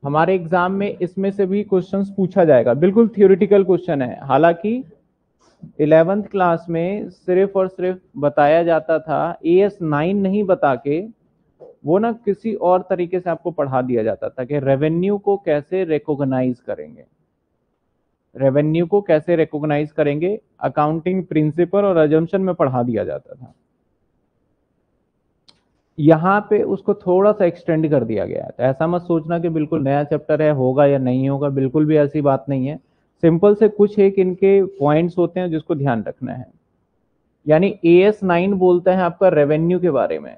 हमारे एग्जाम में इसमें से भी क्वेश्चंस पूछा जाएगा, बिल्कुल थ्योरेटिकल क्वेश्चन है। हालांकि 11th क्लास में सिर्फ और सिर्फ बताया जाता था, AS9 नहीं बता के वो ना किसी और तरीके से आपको पढ़ा दिया जाता था कि रेवेन्यू को कैसे रिकॉग्नाइज करेंगे, रेवेन्यू को कैसे रिकॉग्नाइज करेंगे, अकाउंटिंग प्रिंसिपल और अजम्पशन में पढ़ा दिया जाता था। यहाँ पे उसको थोड़ा सा एक्सटेंड कर दिया गया है। तो ऐसा मत सोचना कि बिल्कुल नया चैप्टर है, होगा या नहीं होगा, बिल्कुल भी ऐसी बात नहीं है। सिंपल से कुछ एक इनके पॉइंट्स होते हैं जिसको ध्यान रखना है। यानी AS9 बोलता है आपका रेवेन्यू के बारे में,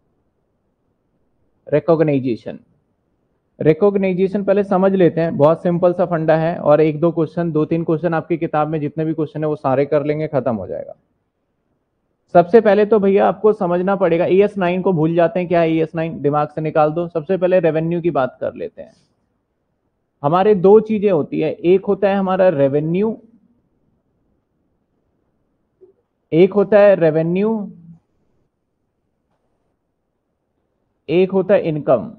रिकॉग्नाइजेशन। रिकॉग्नाइजेशन पहले समझ लेते हैं, बहुत सिंपल सा फंडा है, और एक दो क्वेश्चन, दो तीन क्वेश्चन आपकी किताब में जितने भी क्वेश्चन है वो सारे कर लेंगे, खत्म हो जाएगा। सबसे पहले तो भैया आपको समझना पड़ेगा, AS9 को भूल जाते हैं, क्या है AS9, दिमाग से निकाल दो। सबसे पहले रेवेन्यू की बात कर लेते हैं। हमारे दो चीजें होती है, एक होता है हमारा रेवेन्यू, एक होता है रेवेन्यू, एक होता है इनकम।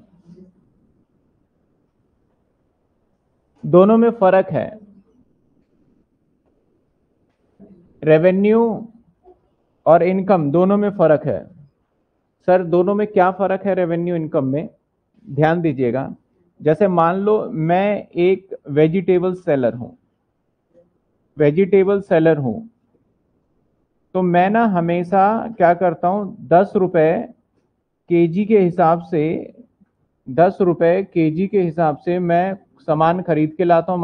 दोनों में फर्क है। रेवेन्यू और इनकम दोनों में फर्क है। सर दोनों में क्या फर्क है रेवेन्यू इनकम में? ध्यान दीजिएगा। जैसे मान लो मैं एक वेजिटेबल सेलर हूं, वेजिटेबल सेलर हूं, तो मैं ना हमेशा क्या करता हूं, 10 रुपए केजी के हिसाब से, 10 रुपए केजी के हिसाब से मैं सामान खरीद के लाता हूं।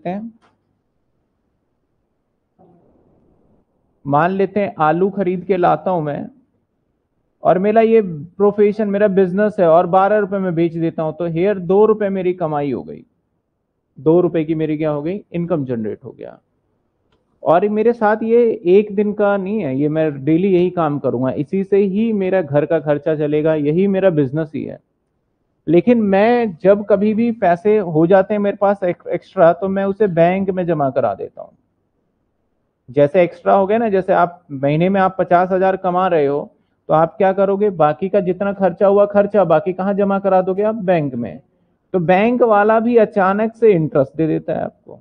मान लेते हैं आलू खरीद के लाता हूं मैं, और मेरा ये प्रोफेशन, मेरा बिजनेस है, और 12 रुपए में बेच देता हूं, तो हेयर 2 रुपए मेरी कमाई हो गई, 2 रुपए की मेरी क्या हो गई, इनकम जनरेट हो गया। और मेरे साथ ये एक दिन का नहीं है, ये मैं डेली यही काम करूंगा, इसी से ही मेरा घर का खर्चा चलेगा, यही मेरा बिजनेस ही है। लेकिन मैं जब कभी भी पैसे हो जाते हैं मेरे पास एक्स्ट्रा, तो मैं उसे बैंक में जमा करा देता हूँ। जैसे एक्स्ट्रा हो गया ना, जैसे आप महीने में आप 50,000 कमा रहे हो, तो आप क्या करोगे, बाकी का जितना खर्चा हुआ खर्चा, बाकी कहाँ जमा करा दोगे आप, बैंक में। तो बैंक वाला भी अचानक से इंटरेस्ट दे देता है आपको।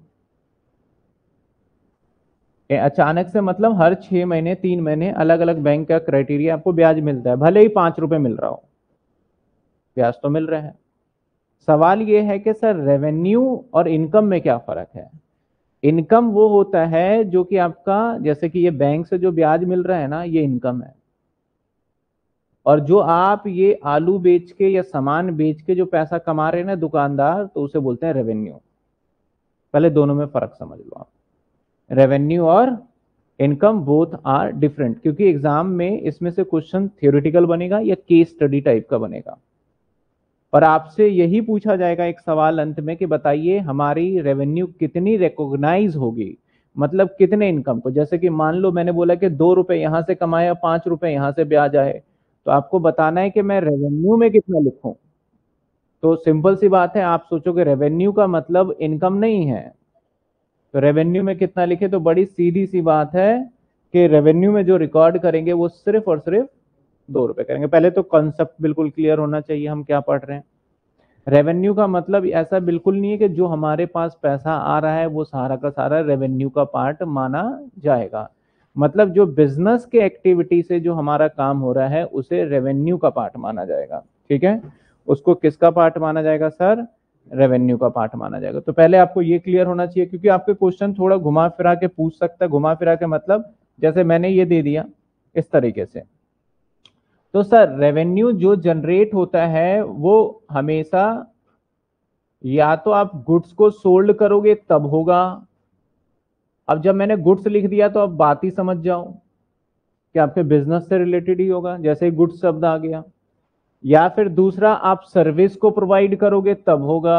अचानक से मतलब हर 6 महीने 3 महीने अलग अलग बैंक का क्राइटेरिया आपको ब्याज मिलता है, भले ही 5 रुपए मिल रहा हो, ब्याज तो मिल रहा है। सवाल ये है कि सर रेवेन्यू और इनकम में क्या फर्क है? इनकम वो होता है जो कि आपका, जैसे कि ये बैंक से जो ब्याज मिल रहा है ना, ये इनकम है। और जो आप ये आलू बेच के या सामान बेच के जो पैसा कमा रहे हैं ना दुकानदार, तो उसे बोलते हैं रेवेन्यू। पहले दोनों में फर्क समझ लो आप। रेवेन्यू और इनकम बोथ आर डिफरेंट, क्योंकि एग्जाम में इसमें से क्वेश्चन थियोरिटिकल बनेगा या केस स्टडी टाइप का बनेगा। और आपसे यही पूछा जाएगा एक सवाल अंत में कि बताइए हमारी रेवेन्यू कितनी रिकॉग्नाइज होगी, मतलब कितने इनकम को। जैसे कि मान लो मैंने बोला कि 2 रुपए यहां से कमाया, 5 रुपए यहां से ब्याज आए, तो आपको बताना है कि मैं रेवेन्यू में कितना लिखूं। तो सिंपल सी बात है, आप सोचोगे रेवेन्यू का मतलब इनकम नहीं है, तो रेवेन्यू में कितना लिखे, तो बड़ी सीधी सी बात है कि रेवेन्यू में जो रिकॉर्ड करेंगे वो सिर्फ और सिर्फ 2 रुपए करेंगे। पहले तो कॉन्सेप्ट बिल्कुल क्लियर होना चाहिए हम क्या पढ़ रहे हैं। रेवेन्यू का मतलब ऐसा बिल्कुल नहीं है कि जो हमारे पास पैसा आ रहा है वो सारा का सारा रेवेन्यू का पार्ट माना जाएगा। मतलब जो बिजनेस के एक्टिविटी से जो हमारा काम हो रहा है उसे रेवेन्यू का पार्ट माना जाएगा। ठीक है, उसको किसका पार्ट माना जाएगा सर? रेवेन्यू का पार्ट माना जाएगा। तो पहले आपको ये क्लियर होना चाहिए, क्योंकि आपके क्वेश्चन थोड़ा घुमा फिरा के पूछ सकता है। घुमा फिरा के मतलब जैसे मैंने ये दे दिया इस तरीके से। तो सर रेवेन्यू जो जनरेट होता है वो हमेशा या तो आप गुड्स को सोल्ड करोगे तब होगा। अब जब मैंने गुड्स लिख दिया तो अब बात ही समझ जाओ कि आपके बिजनेस से रिलेटेड ही होगा, जैसे गुड्स शब्द आ गया। या फिर दूसरा, आप सर्विस को प्रोवाइड करोगे तब होगा।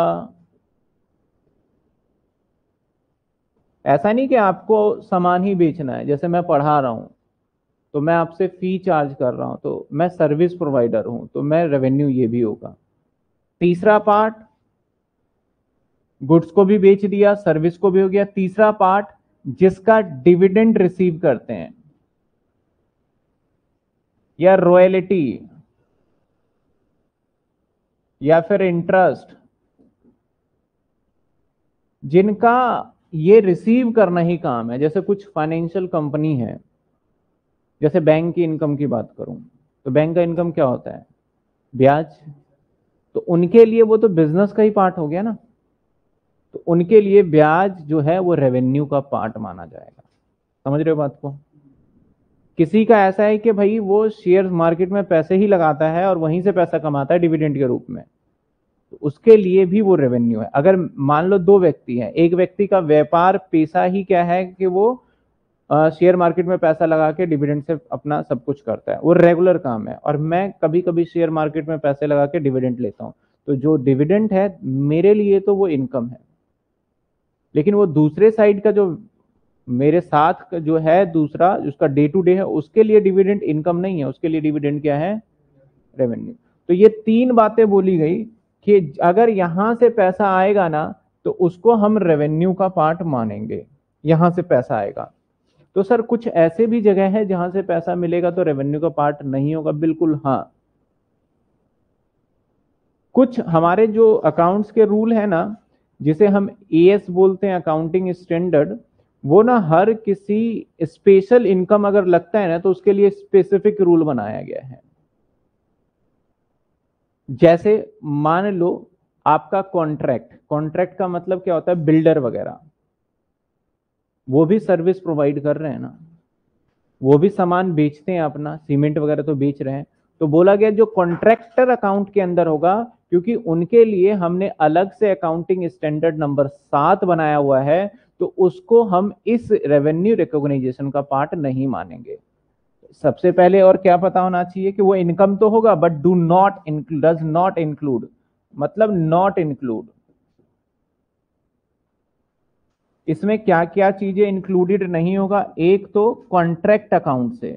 ऐसा नहीं कि आपको सामान ही बेचना है, जैसे मैं पढ़ा रहा हूं तो मैं आपसे फी चार्ज कर रहा हूं, तो मैं सर्विस प्रोवाइडर हूं, तो मैं रेवेन्यू ये भी होगा। तीसरा पार्ट, गुड्स को भी बेच दिया, सर्विस को भी हो गया। तीसरा पार्ट, जिसका डिविडेंड रिसीव करते हैं या रॉयल्टी या फिर इंटरेस्ट, जिनका ये रिसीव करना ही काम है, जैसे कुछ फाइनेंशियल कंपनी है, जैसे बैंक की इनकम की बात करूं तो बैंक का इनकम क्या होता है? ब्याज। तो उनके लिए वो तो बिजनेस का ही पार्ट हो गया ना, तो उनके लिए ब्याज जो है वो रेवेन्यू का पार्ट माना जाएगा। समझ रहे हो बात को? किसी का ऐसा है कि भाई वो शेयर मार्केट में पैसे ही लगाता है और वहीं से पैसा कमाता है डिविडेंड के रूप में, तो उसके लिए भी वो रेवेन्यू है। अगर मान लो दो व्यक्ति हैं, एक व्यक्ति का व्यापार पेशा ही क्या है कि वो शेयर मार्केट में पैसा लगा के डिविडेंड से अपना सब कुछ करता है, वो रेगुलर काम है, और मैं कभी कभी शेयर मार्केट में पैसे लगा के डिविडेंड लेता हूं, तो जो डिविडेंड है मेरे लिए तो वो इनकम है। लेकिन वो दूसरे साइड का जो मेरे साथ का जो है दूसरा, उसका डे टू डे है, उसके लिए डिविडेंड इनकम नहीं है, उसके लिए डिविडेंड क्या है? रेवेन्यू। तो ये तीन बातें बोली गई कि अगर यहां से पैसा आएगा ना तो उसको हम रेवेन्यू का पार्ट मानेंगे, यहां से पैसा आएगा। तो सर कुछ ऐसे भी जगह है जहां से पैसा मिलेगा तो रेवेन्यू का पार्ट नहीं होगा? बिल्कुल हाँ। कुछ हमारे जो अकाउंट्स के रूल है ना, जिसे हम एएस बोलते हैं, अकाउंटिंग स्टैंडर्ड, वो ना हर किसी स्पेशल इनकम अगर लगता है ना तो उसके लिए स्पेसिफिक रूल बनाया गया है। जैसे मान लो आपका कॉन्ट्रैक्ट, कॉन्ट्रैक्ट का मतलब क्या होता है? बिल्डर वगैरह, वो भी सर्विस प्रोवाइड कर रहे हैं ना, वो भी सामान बेचते हैं, अपना सीमेंट वगैरह तो बेच रहे हैं। तो बोला गया जो कॉन्ट्रैक्टर अकाउंट के अंदर होगा, क्योंकि उनके लिए हमने अलग से अकाउंटिंग स्टैंडर्ड नंबर 7 बनाया हुआ है, तो उसको हम इस रेवेन्यू रिकॉग्नाइजेशन का पार्ट नहीं मानेंगे। सबसे पहले और क्या पता होना चाहिए कि वो इनकम तो होगा बट डज नॉट इंक्लूड, मतलब नॉट इंक्लूड। इसमें क्या क्या चीजें इंक्लूडेड नहीं होगा? एक तो कॉन्ट्रैक्ट अकाउंट से,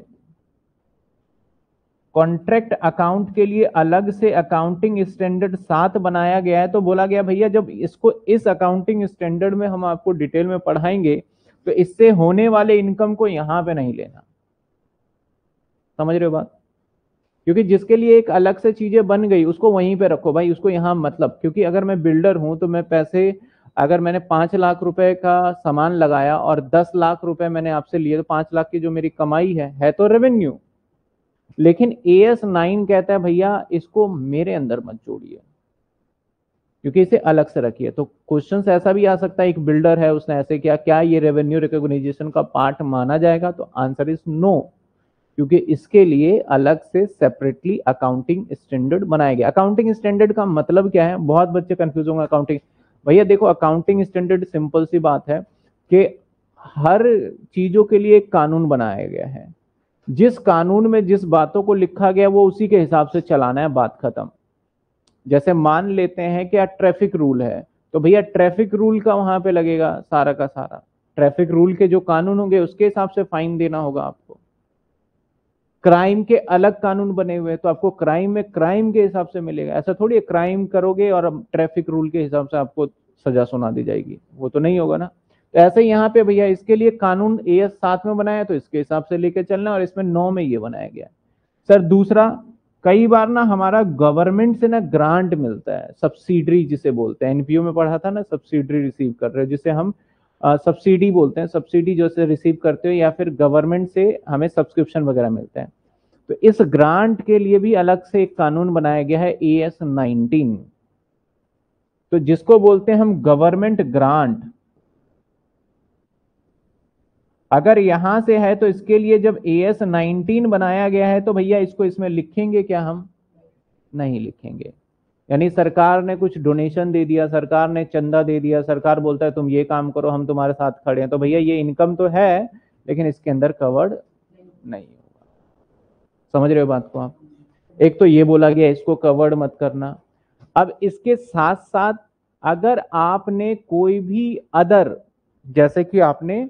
कॉन्ट्रैक्ट अकाउंट के लिए अलग से अकाउंटिंग स्टैंडर्ड 7 बनाया गया है। तो बोला गया भैया जब इसको इस अकाउंटिंग स्टैंडर्ड में हम आपको डिटेल में पढ़ाएंगे तो इससे होने वाले इनकम को यहां पे नहीं लेना। समझ रहे हो बात? क्योंकि जिसके लिए एक अलग से चीजें बन गई उसको वहीं पे रखो भाई, उसको यहां मतलब, क्योंकि अगर मैं बिल्डर हूं तो मैं पैसे, अगर मैंने 5 लाख रुपए का सामान लगाया और 10 लाख रुपए मैंने आपसे लिए, तो 5 लाख की जो मेरी कमाई है तो रेवेन्यू। लेकिन AS9 कहता है भैया इसको मेरे अंदर मत जोड़िए, क्योंकि इसे अलग से रखिए। तो क्वेश्चन ऐसा भी आ सकता है, एक बिल्डर है उसने ऐसे किया, क्या ये रेवेन्यू रिकॉग्निशन का पार्ट माना जाएगा? तो आंसर इज नो, क्योंकि इसके लिए अलग से सेपरेटली अकाउंटिंग स्टैंडर्ड बनाया गया। अकाउंटिंग स्टैंडर्ड का मतलब क्या है? बहुत बच्चे कंफ्यूज होंगे अकाउंटिंग। भैया देखो अकाउंटिंग स्टैंडर्ड सिंपल सी बात है कि हर चीजों के लिए एक कानून बनाया गया है, जिस कानून में जिस बातों को लिखा गया वो उसी के हिसाब से चलाना है, बात खत्म। जैसे मान लेते हैं कि ट्रैफिक रूल है, तो भैया ट्रैफिक रूल का वहां पे लगेगा सारा का सारा, ट्रैफिक रूल के जो कानून होंगे उसके हिसाब से फाइन देना होगा आपको। क्राइम के अलग कानून बने हुए हैं तो आपको क्राइम में क्राइम के हिसाब से मिलेगा। ऐसा थोड़ी है क्राइम करोगे और ट्रैफिक रूल के हिसाब से आपको सजा सुना दी जाएगी, वो तो नहीं होगा ना। तो ऐसे यहाँ पे भैया इसके लिए कानून AS7 में बनाया तो इसके हिसाब से लेके चलना, और इसमें 9 में ये बनाया गया। सर दूसरा, कई बार ना हमारा गवर्नमेंट से ना ग्रांट मिलता है, सब्सिडरी जिसे बोलते हैं, एनपीओ में पढ़ा था ना, सब्सिडरी रिसीव कर रहे हो, जिसे हम सब्सिडी बोलते हैं, सब्सिडी जो से रिसीव करते हो, या फिर गवर्नमेंट से हमें सब्सक्रिप्शन वगैरह मिलते हैं। तो इस ग्रांट के लिए भी अलग से एक कानून बनाया गया है AS19, तो जिसको बोलते हैं हम गवर्नमेंट ग्रांट। अगर यहां से है तो इसके लिए जब AS19 बनाया गया है तो भैया इसको इसमें लिखेंगे क्या? हम नहीं लिखेंगे। यानी सरकार ने कुछ डोनेशन दे दिया, सरकार ने चंदा दे दिया, सरकार बोलता है तुम ये काम करो हम तुम्हारे साथ खड़े हैं, तो भैया ये इनकम तो है लेकिन इसके अंदर कवर्ड नहीं होगा। समझ रहे हो बात को आप? एक तो ये बोला गया इसको कवर्ड मत करना। अब इसके साथ साथ अगर आपने कोई भी अदर, जैसे कि आपने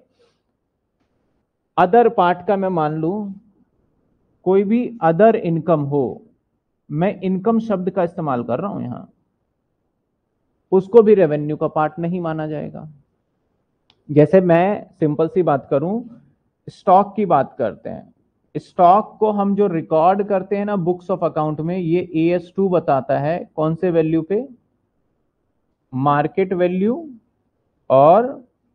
अदर पार्ट का मैं मान लू कोई भी अदर इनकम हो, मैं इनकम शब्द का इस्तेमाल कर रहा हूं यहां, उसको भी रेवेन्यू का पार्ट नहीं माना जाएगा। जैसे मैं सिंपल सी बात करूं, स्टॉक की बात करते हैं, स्टॉक को हम जो रिकॉर्ड करते हैं ना बुक्स ऑफ अकाउंट में, ये AS2 बताता है कौन से वैल्यू पे? मार्केट वैल्यू और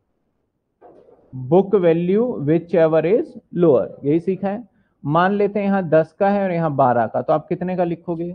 book value whichever is lower, यही सीखा है। मान लेते हैं यहां 10 का है और यहां 12 का, तो आप कितने का लिखोगे?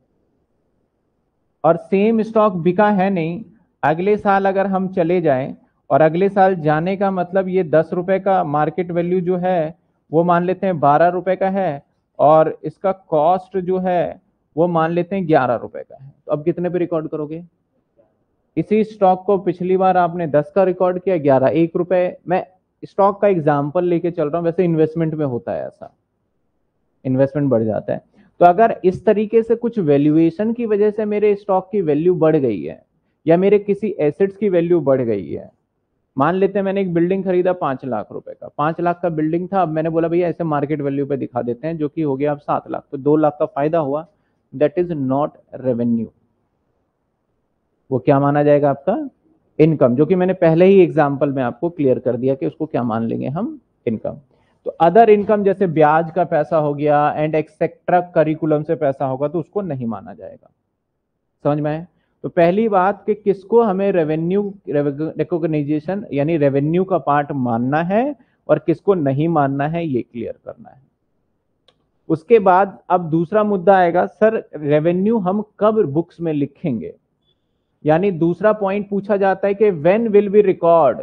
और सेम स्टॉक बिका है नहीं, अगले साल अगर हम चले जाएं और अगले साल जाने का मतलब ये 10 रुपए का मार्केट वैल्यू जो है वो मान लेते हैं 12 रुपए का है, और इसका कॉस्ट जो है वो मान लेते हैं 11 रुपए का है, तो अब कितने पे रिकॉर्ड करोगे? इसी स्टॉक को पिछली बार आपने 10 का रिकॉर्ड किया, 11, 1 रुपए। मैं स्टॉक का एग्जाम्पल लेके चल रहा हूं, वैसे इन्वेस्टमेंट में होता है ऐसा, इन्वेस्टमेंट बढ़ जाता है। तो अगर इस तरीके से कुछ वैल्यूएशन की वजह से मेरे स्टॉक की वैल्यू बढ़ गई है या मेरे किसी एसेट्स की वैल्यू बढ़ गई है, मान लेते हैं मैंने एक बिल्डिंग खरीदा 5 लाख रुपए का, 5 लाख का बिल्डिंग था, अब मैंने बोला भैया ऐसे मार्केट वैल्यू पे दिखा देते हैं, जो कि हो गया अब 7 लाख, तो 2 लाख का फायदा हुआ, दैट इज नॉट रेवेन्यू। वो क्या माना जाएगा? आपका इनकम, जो कि मैंने पहले ही एग्जाम्पल में आपको क्लियर कर दिया कि उसको क्या मान लेंगे हम, इनकम। तो अदर इनकम जैसे ब्याज का पैसा हो गया एंड एक्सेट्रा करिकुलम से पैसा होगा, तो उसको नहीं माना जाएगा। समझ में आए? तो पहली बात कि किसको हमें रेवेन्यू रिकॉग्नाइजेशन यानी रेवेन्यू का पार्ट मानना है और किसको नहीं मानना है, ये क्लियर करना है। उसके बाद अब दूसरा मुद्दा आएगा, सर रेवेन्यू हम कब बुक्स में लिखेंगे? यानी दूसरा पॉइंट पूछा जाता है कि when will be record.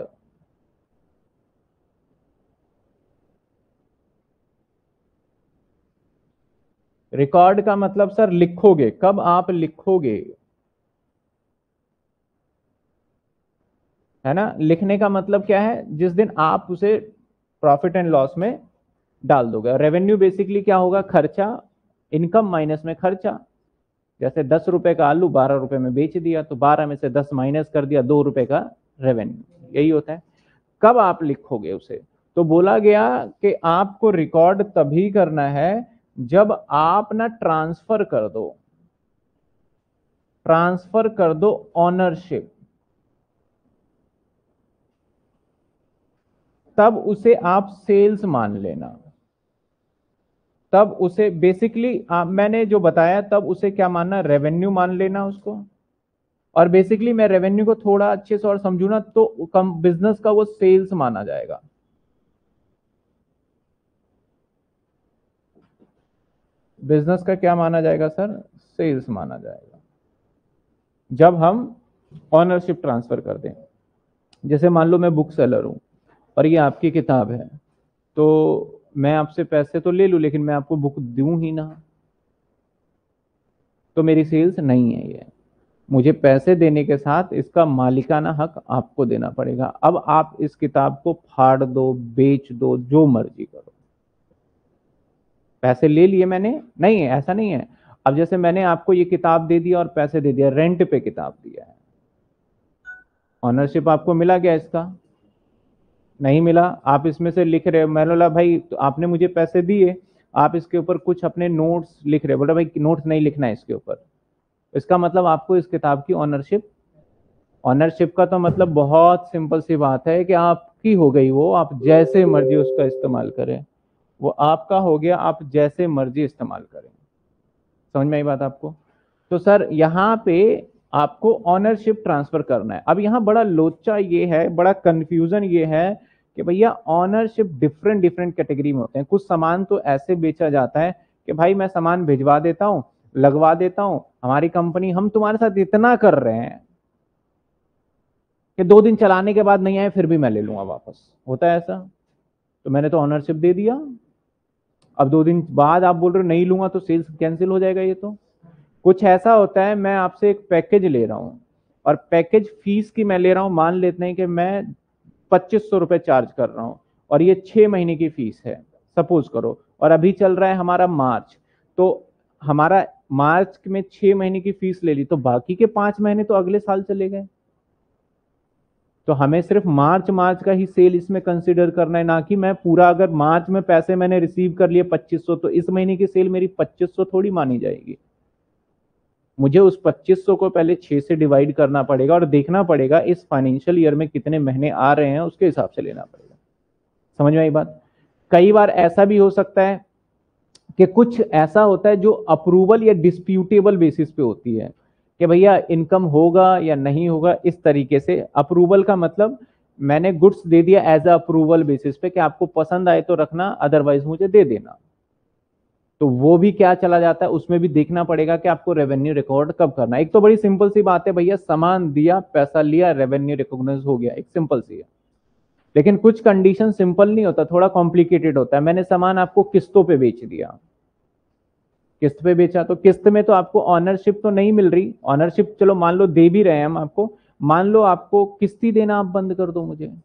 Record का मतलब सर लिखोगे, कब आप लिखोगे, है ना? लिखने का मतलब क्या है? जिस दिन आप उसे प्रॉफिट एंड लॉस में डाल दोगे। रेवेन्यू बेसिकली क्या होगा? खर्चा, इनकम माइनस में खर्चा। जैसे 10 रुपए का आलू 12 रुपए में बेच दिया, तो 12 में से 10 माइनस कर दिया, 2 रुपए का रेवेन्यू, यही होता है। कब आप लिखोगे उसे? तो बोला गया कि आपको रिकॉर्ड तभी करना है जब आप ना ट्रांसफर कर दो, ट्रांसफर कर दो ऑनरशिप, तब उसे आप सेल्स मान लेना। तब उसे बेसिकली मैंने जो बताया, तब उसे क्या मानना? रेवेन्यू मान लेना उसको। और बेसिकली मैं रेवेन्यू को थोड़ा अच्छे से और समझू ना, तो कम बिजनेस का वो सेल्स माना जाएगा। बिजनेस का क्या माना जाएगा सर? सेल्स माना जाएगा, जब हम ऑनरशिप ट्रांसफर कर दें। जैसे मान लो मैं बुक सेलर हूं और ये आपकी किताब है, तो मैं आपसे पैसे तो ले लूं, लेकिन मैं आपको बुक दूं ही ना, तो मेरी सेल्स नहीं है ये। मुझे पैसे देने के साथ इसका मालिकाना हक आपको देना पड़ेगा। अब आप इस किताब को फाड़ दो, बेच दो, जो मर्जी करो, पैसे ले लिए मैंने, नहीं है ऐसा नहीं है। अब जैसे मैंने आपको ये किताब दे दिया और पैसे दे दिया, रेंट पे किताब दिया है, ऑनरशिप आपको मिला क्या इसका? नहीं मिला। आप इसमें से लिख रहे हो, मैंने बोला भाई तो आपने मुझे पैसे दिए, आप इसके ऊपर कुछ अपने नोट्स लिख रहे हो, बोला भाई नोट्स नहीं लिखना है इसके ऊपर, इसका मतलब आपको इस किताब की ऑनरशिप। ऑनरशिप का तो मतलब बहुत सिंपल सी बात है कि आपकी हो गई, वो आप जैसे मर्जी उसका इस्तेमाल करें, वो आपका हो गया, आप जैसे मर्जी इस्तेमाल करें। समझ में आई बात आपको? तो सर यहाँ पे आपको ऑनरशिप ट्रांसफर करना है। अब यहाँ बड़ा लोचा ये है, बड़ा कंफ्यूजन ये है कि भैया ऑनरशिप डिफरेंट डिफरेंट कैटेगरी में होते हैं। कुछ सामान तो ऐसे बेचा जाता है कि भाई मैं सामान भिजवा देता हूं, लगवा देता हूं, हमारी कंपनी, हम तुम्हारे साथ इतना कर रहे हैं कि 2 दिन चलाने के बाद नहीं आए फिर भी मैं ले लूंगा वापस, होता है ऐसा। तो मैंने तो ऑनरशिप दे दिया, अब 2 दिन बाद आप बोल रहे हो नहीं लूंगा, तो सेल्स कैंसिल हो जाएगा ये तो। कुछ ऐसा होता है, मैं आपसे एक पैकेज ले रहा हूं और पैकेज फीस की मैं ले रहा हूं, मान लेते हैं कि मैं 2500 रुपए चार्ज कर रहा हूं और ये 6 महीने की फीस है सपोज करो, और अभी चल रहा है हमारा मार्च, तो हमारा मार्च में 6 महीने की फीस ले ली, तो बाकी के 5 महीने तो अगले साल चले गए। तो हमें सिर्फ मार्च मार्च का ही सेल इसमें कंसीडर करना है, ना कि मैं पूरा, अगर मार्च में पैसे मैंने रिसीव कर लिए 2500, तो इस महीने की सेल मेरी 2500 थोड़ी मानी जाएगी। मुझे उस 2500 को पहले 6 से डिवाइड करना पड़ेगा और देखना पड़ेगा इस फाइनेंशियल ईयर में कितने महीने आ रहे हैं, उसके हिसाब से लेना पड़ेगा। समझ में आई बात? कई बार ऐसा भी हो सकता है कि कुछ ऐसा होता है जो अप्रूवल या डिस्प्यूटेबल बेसिस पे होती है, कि भैया इनकम होगा या नहीं होगा, इस तरीके से। अप्रूवल का मतलब मैंने गुड्स दे दिया एज अ अप्रूवल बेसिस पे कि आपको पसंद आए तो रखना, अदरवाइज मुझे दे देना। तो वो भी क्या चला जाता है, उसमें भी देखना पड़ेगा कि आपको रेवेन्यू रिकॉर्ड कब करना है। एक तो बड़ी सिंपल सी बात है भैया, सामान दिया, पैसा लिया, रेवेन्यू रिकॉग्नाइज हो गया, एक सिंपल सी है। लेकिन कुछ कंडीशन सिंपल नहीं होता, थोड़ा कॉम्प्लिकेटेड होता है। मैंने सामान आपको किस्तों पे बेच दिया, किस्त पे बेचा, तो किस्त में तो आपको ऑनरशिप तो नहीं मिल रही। ऑनरशिप चलो मान लो दे भी रहे हैं हम आपको, मान लो आपको किस्ती देना आप बंद कर दो मुझे,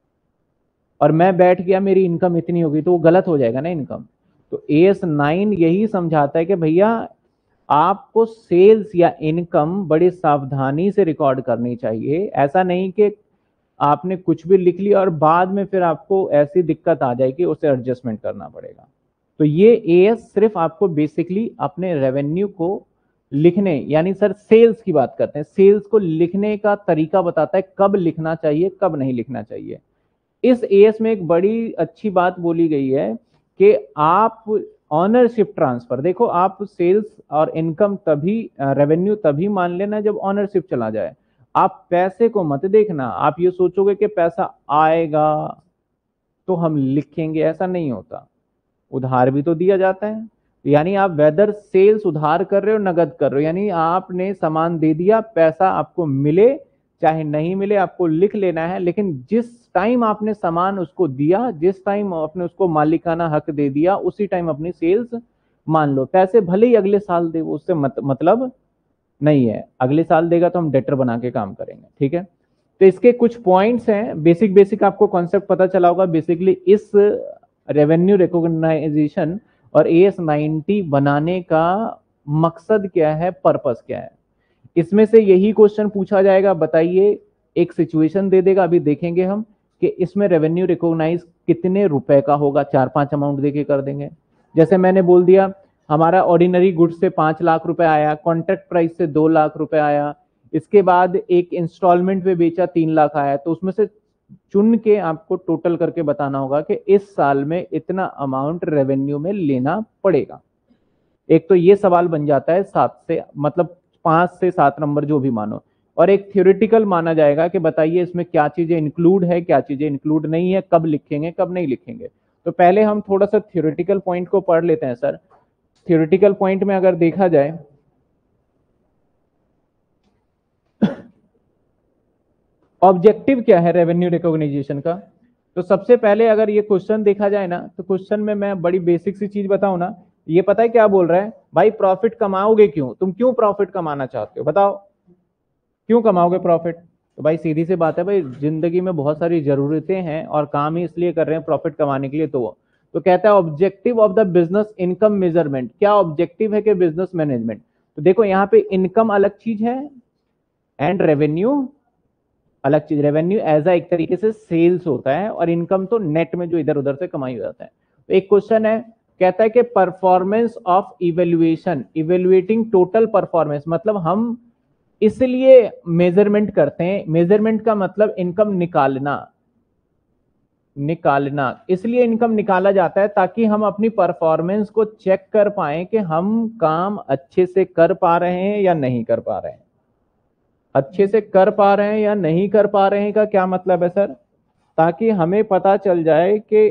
और मैं बैठ गया मेरी इनकम इतनी होगी, तो वो गलत हो जाएगा ना इनकम। तो AS9 यही समझाता है कि भैया आपको सेल्स या इनकम बड़ी सावधानी से रिकॉर्ड करनी चाहिए। ऐसा नहीं कि आपने कुछ भी लिख लिया और बाद में फिर आपको ऐसी दिक्कत आ जाए कि उसे एडजस्टमेंट करना पड़ेगा। तो ये AS सिर्फ आपको बेसिकली अपने रेवेन्यू को लिखने, यानी सर सेल्स की बात करते हैं, सेल्स को लिखने का तरीका बताता है, कब लिखना चाहिए कब नहीं लिखना चाहिए। इस AS में एक बड़ी अच्छी बात बोली गई है कि आप ऑनरशिप ट्रांसफर, देखो आप सेल्स और इनकम तभी, रेवेन्यू तभी मान लेना जब ऑनरशिप चला जाए। आप पैसे को मत देखना, आप ये सोचोगे कि पैसा आएगा तो हम लिखेंगे, ऐसा नहीं होता। उधार भी तो दिया जाता है, यानी आप वेदर सेल्स उधार कर रहे हो नगद कर रहे हो, यानी आपने सामान दे दिया, पैसा आपको मिले चाहे नहीं मिले आपको लिख लेना है। लेकिन जिस टाइम आपने सामान उसको दिया, जिस टाइम आपने उसको मालिकाना हक दे दिया, उसी टाइम अपनी सेल्स मान लो। पैसे भले ही अगले साल दे, वो उससे मतलब नहीं है, अगले साल देगा तो हम डेटर बना के काम करेंगे, ठीक है। तो इसके कुछ पॉइंट्स हैं, बेसिक बेसिक आपको कॉन्सेप्ट पता चला होगा। बेसिकली इस रेवेन्यू रिकॉग्नाइजेशन और AS90 बनाने का मकसद क्या है, पर्पस क्या है। इसमें से यही क्वेश्चन पूछा जाएगा, बताइए। एक सिचुएशन दे देगा, अभी देखेंगे हम कि इसमें रेवेन्यू रिकॉग्नाइज कितने रुपए का होगा, 4-5 अमाउंट देके कर देंगे। जैसे मैंने बोल दिया हमारा ऑर्डिनरी गुड्स से 5 लाख रुपए आया, कॉन्ट्रैक्ट प्राइस से 2 लाख रुपए आया, इसके बाद एक इंस्टॉलमेंट पे बेचा 3 लाख आया। तो उसमें से चुन के आपको टोटल करके बताना होगा कि इस साल में इतना अमाउंट रेवेन्यू में लेना पड़ेगा। एक तो ये सवाल बन जाता है 7 से, मतलब 5 से 7 नंबर जो भी मानो। और एक थ्योरेटिकल माना जाएगा कि बताइए इसमें क्या चीजें इंक्लूड है, क्या चीजें इंक्लूड नहीं है, कब लिखेंगे कब नहीं लिखेंगे। तो पहले हम थोड़ा सा थ्योरेटिकल पॉइंट को पढ़ लेते हैं सर। थ्योरेटिकल पॉइंट में अगर देखा जाए, ऑब्जेक्टिव क्या है रेवेन्यू रिकॉग्निजेशन का। तो सबसे पहले अगर ये क्वेश्चन देखा जाए ना, तो क्वेश्चन में मैं बड़ी बेसिक सी चीज बताऊं ना, ये पता है क्या बोल रहा है, भाई प्रॉफिट कमाओगे क्यों, तुम क्यों प्रॉफिट कमाना चाहते हो, बताओ क्यों कमाओगे प्रॉफिट। तो भाई सीधी सी बात है, भाई जिंदगी में बहुत सारी जरूरतें हैं और काम ही इसलिए कर रहे हैं प्रॉफिट कमाने के लिए। तो कहता है objective of the business income measurement, क्या ऑब्जेक्टिव है कि बिजनेस मैनेजमेंट। तो देखो यहाँ पे इनकम अलग चीज है एंड रेवेन्यू अलग चीज। रेवेन्यू एज एक तरीके से सेल्स होता है, और इनकम तो नेट में जो इधर उधर से कमाई हो जाता है। तो एक क्वेश्चन है, कहता है कि performance of evaluation, evaluating total performance, मतलब हम इसलिए मेजरमेंट करते हैं, मेजरमेंट का मतलब इनकम निकालना, निकालना इसलिए इनकम निकाला जाता है ताकि हम अपनी परफॉर्मेंस को चेक कर पाए कि हम काम अच्छे से कर पा रहे हैं या नहीं कर पा रहे हैं। अच्छे से कर पा रहे हैं या नहीं कर पा रहे हैं का क्या मतलब है सर, ताकि हमें पता चल जाए कि,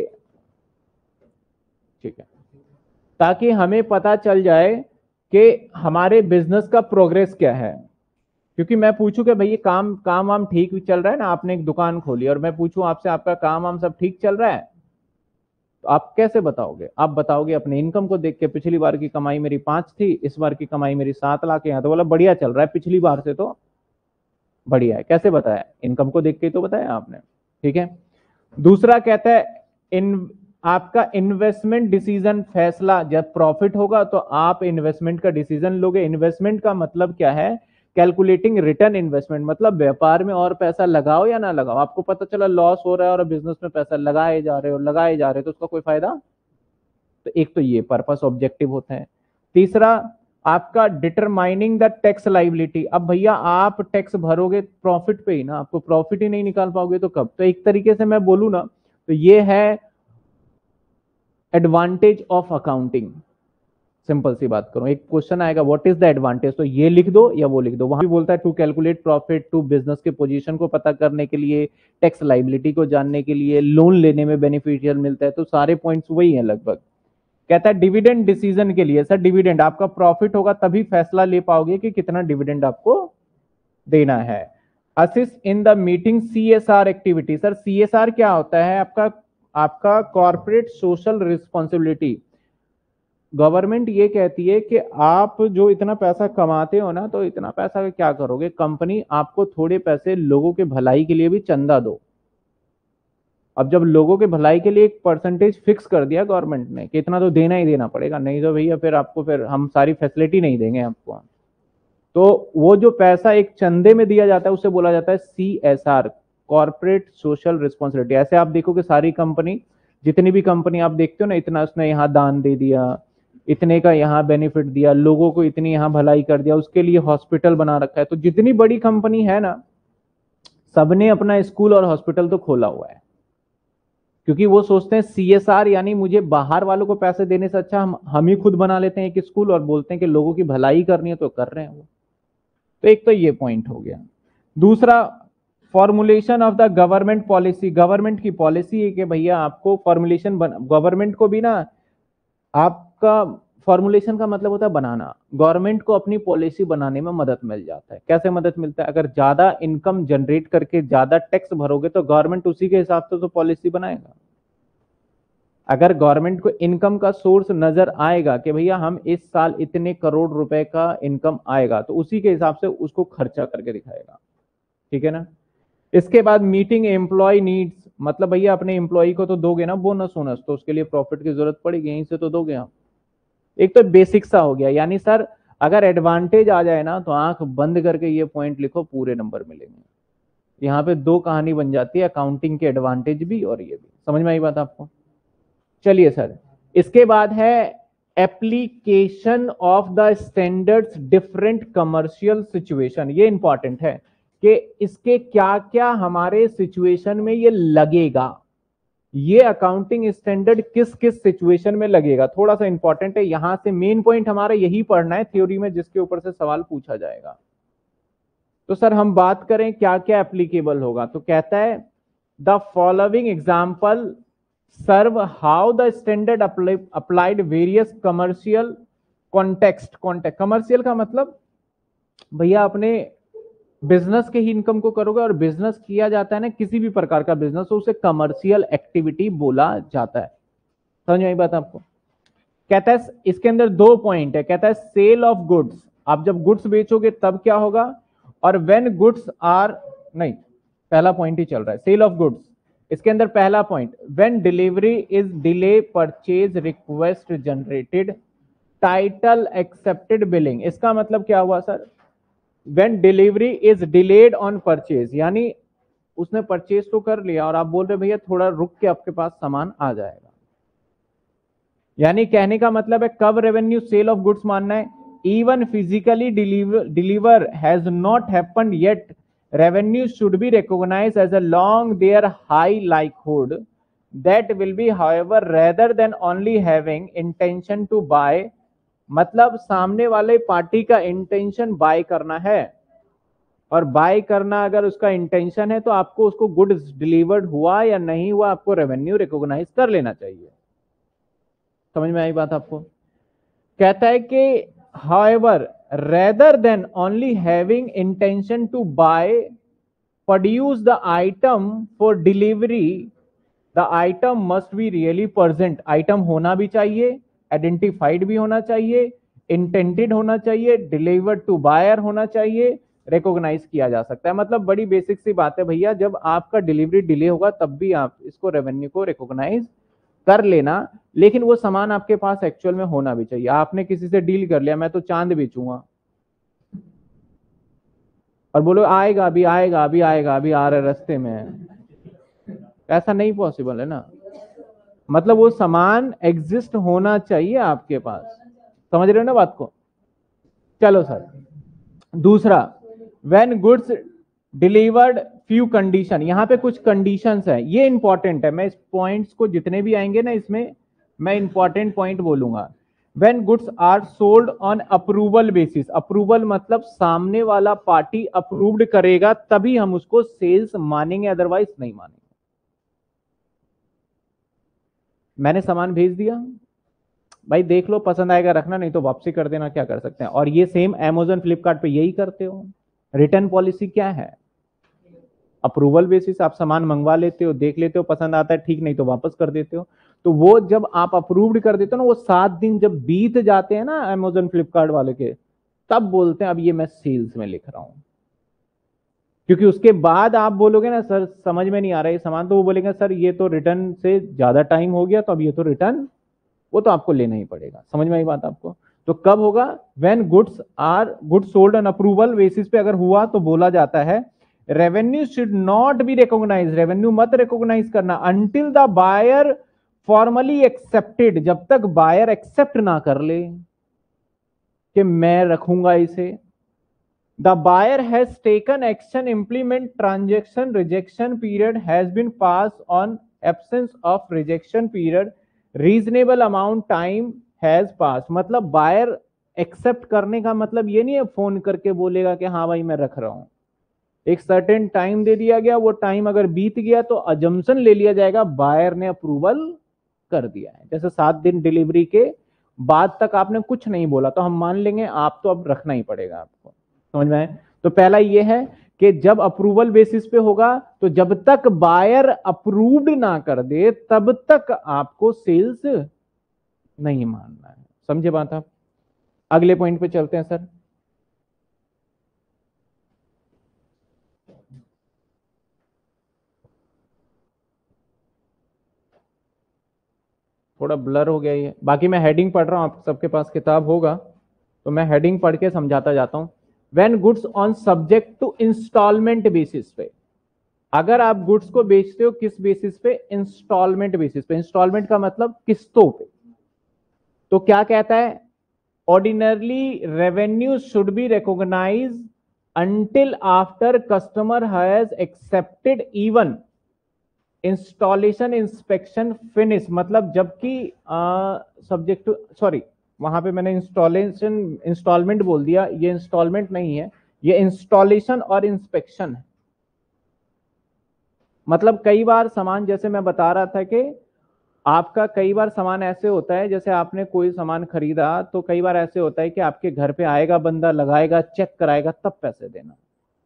ठीक है, ताकि हमें पता चल जाए कि हमारे बिजनेस का प्रोग्रेस क्या है। क्योंकि मैं पूछूं कि भैया काम काम वाम ठीक चल रहा है ना, आपने एक दुकान खोली और मैं पूछूं आपसे आपका काम वाम सब ठीक चल रहा है, तो आप कैसे बताओगे, आप बताओगे अपने इनकम को देख के, पिछली बार की कमाई मेरी 5 थी, इस बार की कमाई मेरी 7 लाख है, तो बोला बढ़िया चल रहा है, पिछली बार से तो बढ़िया है। कैसे बताया, इनकम को देख के तो बताया आपने, ठीक है। दूसरा कहता है इन आपका इन्वेस्टमेंट डिसीजन फैसला, जब प्रॉफिट होगा तो आप इन्वेस्टमेंट का डिसीजन लोगे। इन्वेस्टमेंट का मतलब क्या है, कैलकुलेटिंग रिटर्न इन्वेस्टमेंट, मतलब व्यापार में और पैसा लगाओ या ना लगाओ, आपको पता चला लॉस हो रहा है और बिजनेस में पैसा लगाए जा रहे हो लगाए जा रहे हो, तो उसका कोई फायदा। तो एक तो ये पर्पस ऑब्जेक्टिव होता है। तीसरा आपका डिटरमाइनिंग द टैक्स लाइबिलिटी, अब भैया आप टैक्स भरोगे प्रॉफिट पे ही ना, आपको प्रॉफिट ही नहीं निकाल पाओगे तो कब। तो एक तरीके से मैं बोलूं ना, तो ये है एडवांटेज ऑफ अकाउंटिंग। सिंपल सी बात करूं, एक क्वेश्चन आएगा व्हाट इज द एडवांटेज, तो ये लिख दो या वो लिख दो। वहां भी बोलता है to calculate profit, to business के पोजीशन को पता करने के लिए, टैक्स लाइबिलिटी को जानने के लिए, लोन लेने में बेनिफिशियल मिलता है, तो सारे पॉइंट्स वही हैं लगभग। कहता है डिविडेंड डिसीजन के लिए, सर डिविडेंड आपका प्रॉफिट होगा तभी फैसला ले पाओगे कि कितना डिविडेंड आपको देना है। Assist in the meeting CSR activity, sir CSR क्या होता है, आपका कॉर्पोरेट सोशल रिस्पॉन्सिबिलिटी। गवर्नमेंट ये कहती है कि आप जो इतना पैसा कमाते हो ना, तो इतना पैसा का क्या करोगे, कंपनी आपको थोड़े पैसे लोगों के भलाई के लिए भी चंदा दो। अब जब लोगों के भलाई के लिए एक परसेंटेज फिक्स कर दिया गवर्नमेंट ने कि इतना तो देना ही देना पड़ेगा, नहीं तो भैया फिर हम सारी फैसिलिटी नहीं देंगे आपको, तो वो जो पैसा एक चंदे में दिया जाता है उसे बोला जाता है सीएसआर, कॉर्पोरेट सोशल रिस्पॉन्सिबिलिटी। ऐसे आप देखो कि सारी कंपनी, जितनी भी कंपनी आप देखते हो ना, इतना उसने यहाँ दान दे दिया, इतने का यहाँ बेनिफिट दिया, लोगों को इतनी यहाँ भलाई कर दिया, उसके लिए हॉस्पिटल बना रखा है। तो जितनी बड़ी कंपनी है ना, सबने अपना स्कूल और हॉस्पिटल तो खोला हुआ है, क्योंकि वो सोचते हैं सीएसआर यानी मुझे बाहर वालों को पैसे देने से अच्छा हम ही खुद बना लेते हैं एक स्कूल और बोलते हैं कि लोगों की भलाई करनी है तो कर रहे हैं वो। तो एक तो ये पॉइंट हो गया। दूसरा, formulation of the government policy, government की पॉलिसी है कि भैया आपको फॉर्मुलेशन गवर्नमेंट को भी ना, आपका फॉर्मुलेशन का मतलब होता है बनाना, गवर्नमेंट को अपनी पॉलिसी बनाने में मदद मिल जाता है। कैसे मदद मिलता है, अगर ज्यादा इनकम जनरेट करके ज्यादा टैक्स भरोगे तो गवर्नमेंट उसी के हिसाब से तो पॉलिसी बनाएगा। अगर गवर्नमेंट को इनकम का सोर्स नजर आएगा कि भैया हम इस साल इतने करोड़ रुपए का इनकम आएगा, तो उसी के हिसाब से उसको खर्चा करके दिखाएगा, ठीक है ना। इसके बाद मीटिंग एम्प्लॉय नीड्स, मतलब भैया अपने एम्प्लॉय को तो दोगे ना बोनस वोनस, तो उसके लिए प्रॉफिट की जरूरत पड़ेगी, यहीं से तो दोगे आप। एक तो बेसिक सा हो गया, यानी सर अगर एडवांटेज आ जाए ना तो आंख बंद करके ये पॉइंट लिखो, पूरे नंबर मिलेंगे। यहाँ पे दो कहानी बन जाती है, अकाउंटिंग के एडवांटेज भी और ये भी। समझ में आई बात आपको। चलिए सर, इसके बाद है application of the standards different commercial situation. ये इंपॉर्टेंट है कि इसके क्या क्या हमारे सिचुएशन में ये लगेगा, ये अकाउंटिंग स्टैंडर्ड किस किस सिचुएशन में लगेगा, थोड़ा सा इंपॉर्टेंट है। यहां से मेन पॉइंट हमारा यही पढ़ना है थ्योरी में, जिसके ऊपर से सवाल पूछा जाएगा। तो सर हम बात करें क्या क्या एप्लीकेबल होगा, तो कहता है the following example serve how the standard applied various commercial context. Commercial का मतलब भैया अपने बिजनेस के ही इनकम को करोगे, और बिजनेस किया जाता है ना किसी भी प्रकार का बिजनेस, तो उसे कमर्शियल एक्टिविटी बोला जाता है। समझ में आई बात आपको। कहता है इसके अंदर दो पॉइंट है, कहता है सेल ऑफ गुड्स, आप जब गुड्स बेचोगे तब क्या होगा, और व्हेन गुड्स आर, नहीं पहला पॉइंट ही चल रहा है, सेल ऑफ गुड्स। इसके अंदर पहला point, when delivery is delay purchase request generated title accepted billing. इसका मतलब क्या हुआ sir, when delivery is delayed on purchase, यानी उसने परचेज तो कर लिया और आप बोल रहे भैया थोड़ा रुक के आपके पास सामान आ जाएगा। यानी कहने का मतलब है कब रेवेन्यू सेल ऑफ गुड्स मानना है, even physically deliver has not happened yet revenue should be recognised as a long there high likelihood that will be however rather than only having intention to buy. मतलब सामने वाले party का intention bye करना है, और bye करना अगर उसका इंटेंशन है तो आपको उसको गुड्स डिलीवर्ड हुआ या नहीं हुआ, आपको रेवेन्यू रिकॉग्नाइज कर लेना चाहिए। समझ में आई बात आपको। कहता है कि however rather than only having intention to buy produce the item for delivery, the item must be really present। item होना भी चाहिए, आइडेंटिफाइड भी होना चाहिए, इंटेंडेड होना चाहिए, डिलीवर्ड टू बायर होना चाहिए, रिकॉग्नाइज किया जा सकता है। मतलब बड़ी बेसिक सी बात है भैया, जब आपका डिलीवरी डिले होगा तब भी आप इसको रेवेन्यू को रिकॉग्नाइज कर लेना, लेकिन वो सामान आपके पास एक्चुअल में होना भी चाहिए। आपने किसी से डील कर लिया, मैं तो चांद बेचूंगा, और बोलो आएगा अभी आएगा अभी आएगा अभी आ रहा है रास्ते में, ऐसा नहीं पॉसिबल है ना। मतलब वो सामान एग्जिस्ट होना चाहिए आपके पास। समझ रहे हो ना बात को। चलो सर, दूसरा, when goods delivered few condition, यहां पे कुछ कंडीशंस है, ये इंपॉर्टेंट है। मैं इस पॉइंट्स को जितने भी आएंगे ना इसमें मैं इंपॉर्टेंट पॉइंट बोलूंगा। When goods are sold on approval basis, approval मतलब सामने वाला पार्टी अप्रूव्ड करेगा तभी हम उसको सेल्स मानेंगे, अदरवाइज नहीं मानेंगे। मैंने सामान भेज दिया, भाई देख लो, पसंद आएगा रखना, नहीं तो वापसी कर देना, क्या कर सकते हैं। और ये सेम अमेजोन फ्लिपकार्ट पे यही करते हो। रिटर्न पॉलिसी क्या है? अप्रूवल बेसिस, आप सामान मंगवा लेते हो, देख लेते हो, पसंद आता है ठीक, नहीं तो वापस कर देते हो। तो वो जब आप अप्रूव्ड कर देते हो ना, वो 7 दिन जब बीत जाते हैं ना अमेजोन फ्लिपकार्ट वाले के, तब बोलते हैं अब ये मैं सेल्स में लिख रहा हूं। क्योंकि उसके बाद आप बोलोगे ना सर समझ में नहीं आ रहा है सामान, तो वो बोलेंगे सर ये तो रिटर्न से ज्यादा टाइम हो गया, तो अब ये तो रिटर्न, वो तो आपको लेना ही पड़ेगा। समझ में आई बात आपको? तो कब होगा? When goods sold on approval basis पे अगर हुआ तो बोला जाता है revenue should not be recognise, revenue मत रिकॉग्नाइज करना until the buyer formally accepted, जब तक बायर एक्सेप्ट ना कर ले कि मैं रखूंगा इसे। The buyer has taken action, implement transaction, rejection period has been pass on, absence of rejection period, reasonable amount time has pass. मतलब बायर एक्सेप्ट करने का मतलब ये नहीं है फोन करके बोलेगा कि हाँ भाई मैं रख रहा हूं। एक सर्टेन टाइम दे दिया गया, वो टाइम अगर बीत गया तो अजम्पशन ले लिया जाएगा बायर ने अप्रूवल कर दिया है। जैसे 7 दिन डिलीवरी के बाद तक आपने कुछ नहीं बोला तो हम मान लेंगे आप तो अब रखना ही पड़ेगा आपको। समझ में आए? तो पहला ये है कि जब अप्रूवल बेसिस पे होगा तो जब तक बायर अप्रूव्ड ना कर दे तब तक आपको सेल्स नहीं मानना है। समझे बात आप? अगले पॉइंट पे चलते हैं सर। थोड़ा ब्लर हो गया ये, बाकी मैं हेडिंग पढ़ रहा हूं, आप सबके पास किताब होगा तो मैं हेडिंग पढ़ के समझाता जाता हूं। When goods on subject to instalment basis पे, अगर आप गुड्स को बेचते हो किस बेसिस पे? इंस्टॉलमेंट बेसिस पे। इंस्टॉलमेंट का मतलब किस्तों पे। तो क्या कहता है? Ordinarily revenue should be recognise until after customer has accepted even installation inspection finish. मतलब जबकि सब्जेक्ट टू, सॉरी वहां पे मैंने इंस्टॉलेशन इंस्टॉलमेंट बोल दिया, ये इंस्टॉलमेंट नहीं है, ये इंस्टॉलेशन और इंस्पेक्शन है। मतलब कई बार सामान, जैसे मैं बता रहा था कि आपका कई बार सामान ऐसे होता है, जैसे आपने कोई सामान खरीदा तो कई बार ऐसे होता है कि आपके घर पे आएगा बंदा, लगाएगा, चेक कराएगा, तब पैसे देना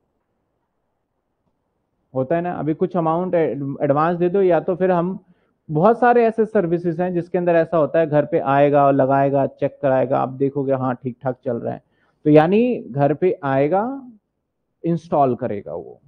होता है ना। अभी कुछ अमाउंट एडवांस दे दो, या तो फिर हम, बहुत सारे ऐसे सर्विसेज हैं जिसके अंदर ऐसा होता है घर पे आएगा और लगाएगा, चेक कराएगा, आप देखोगे हाँ ठीक ठाक चल रहा है, तो यानी घर पे आएगा, इंस्टॉल करेगा वो,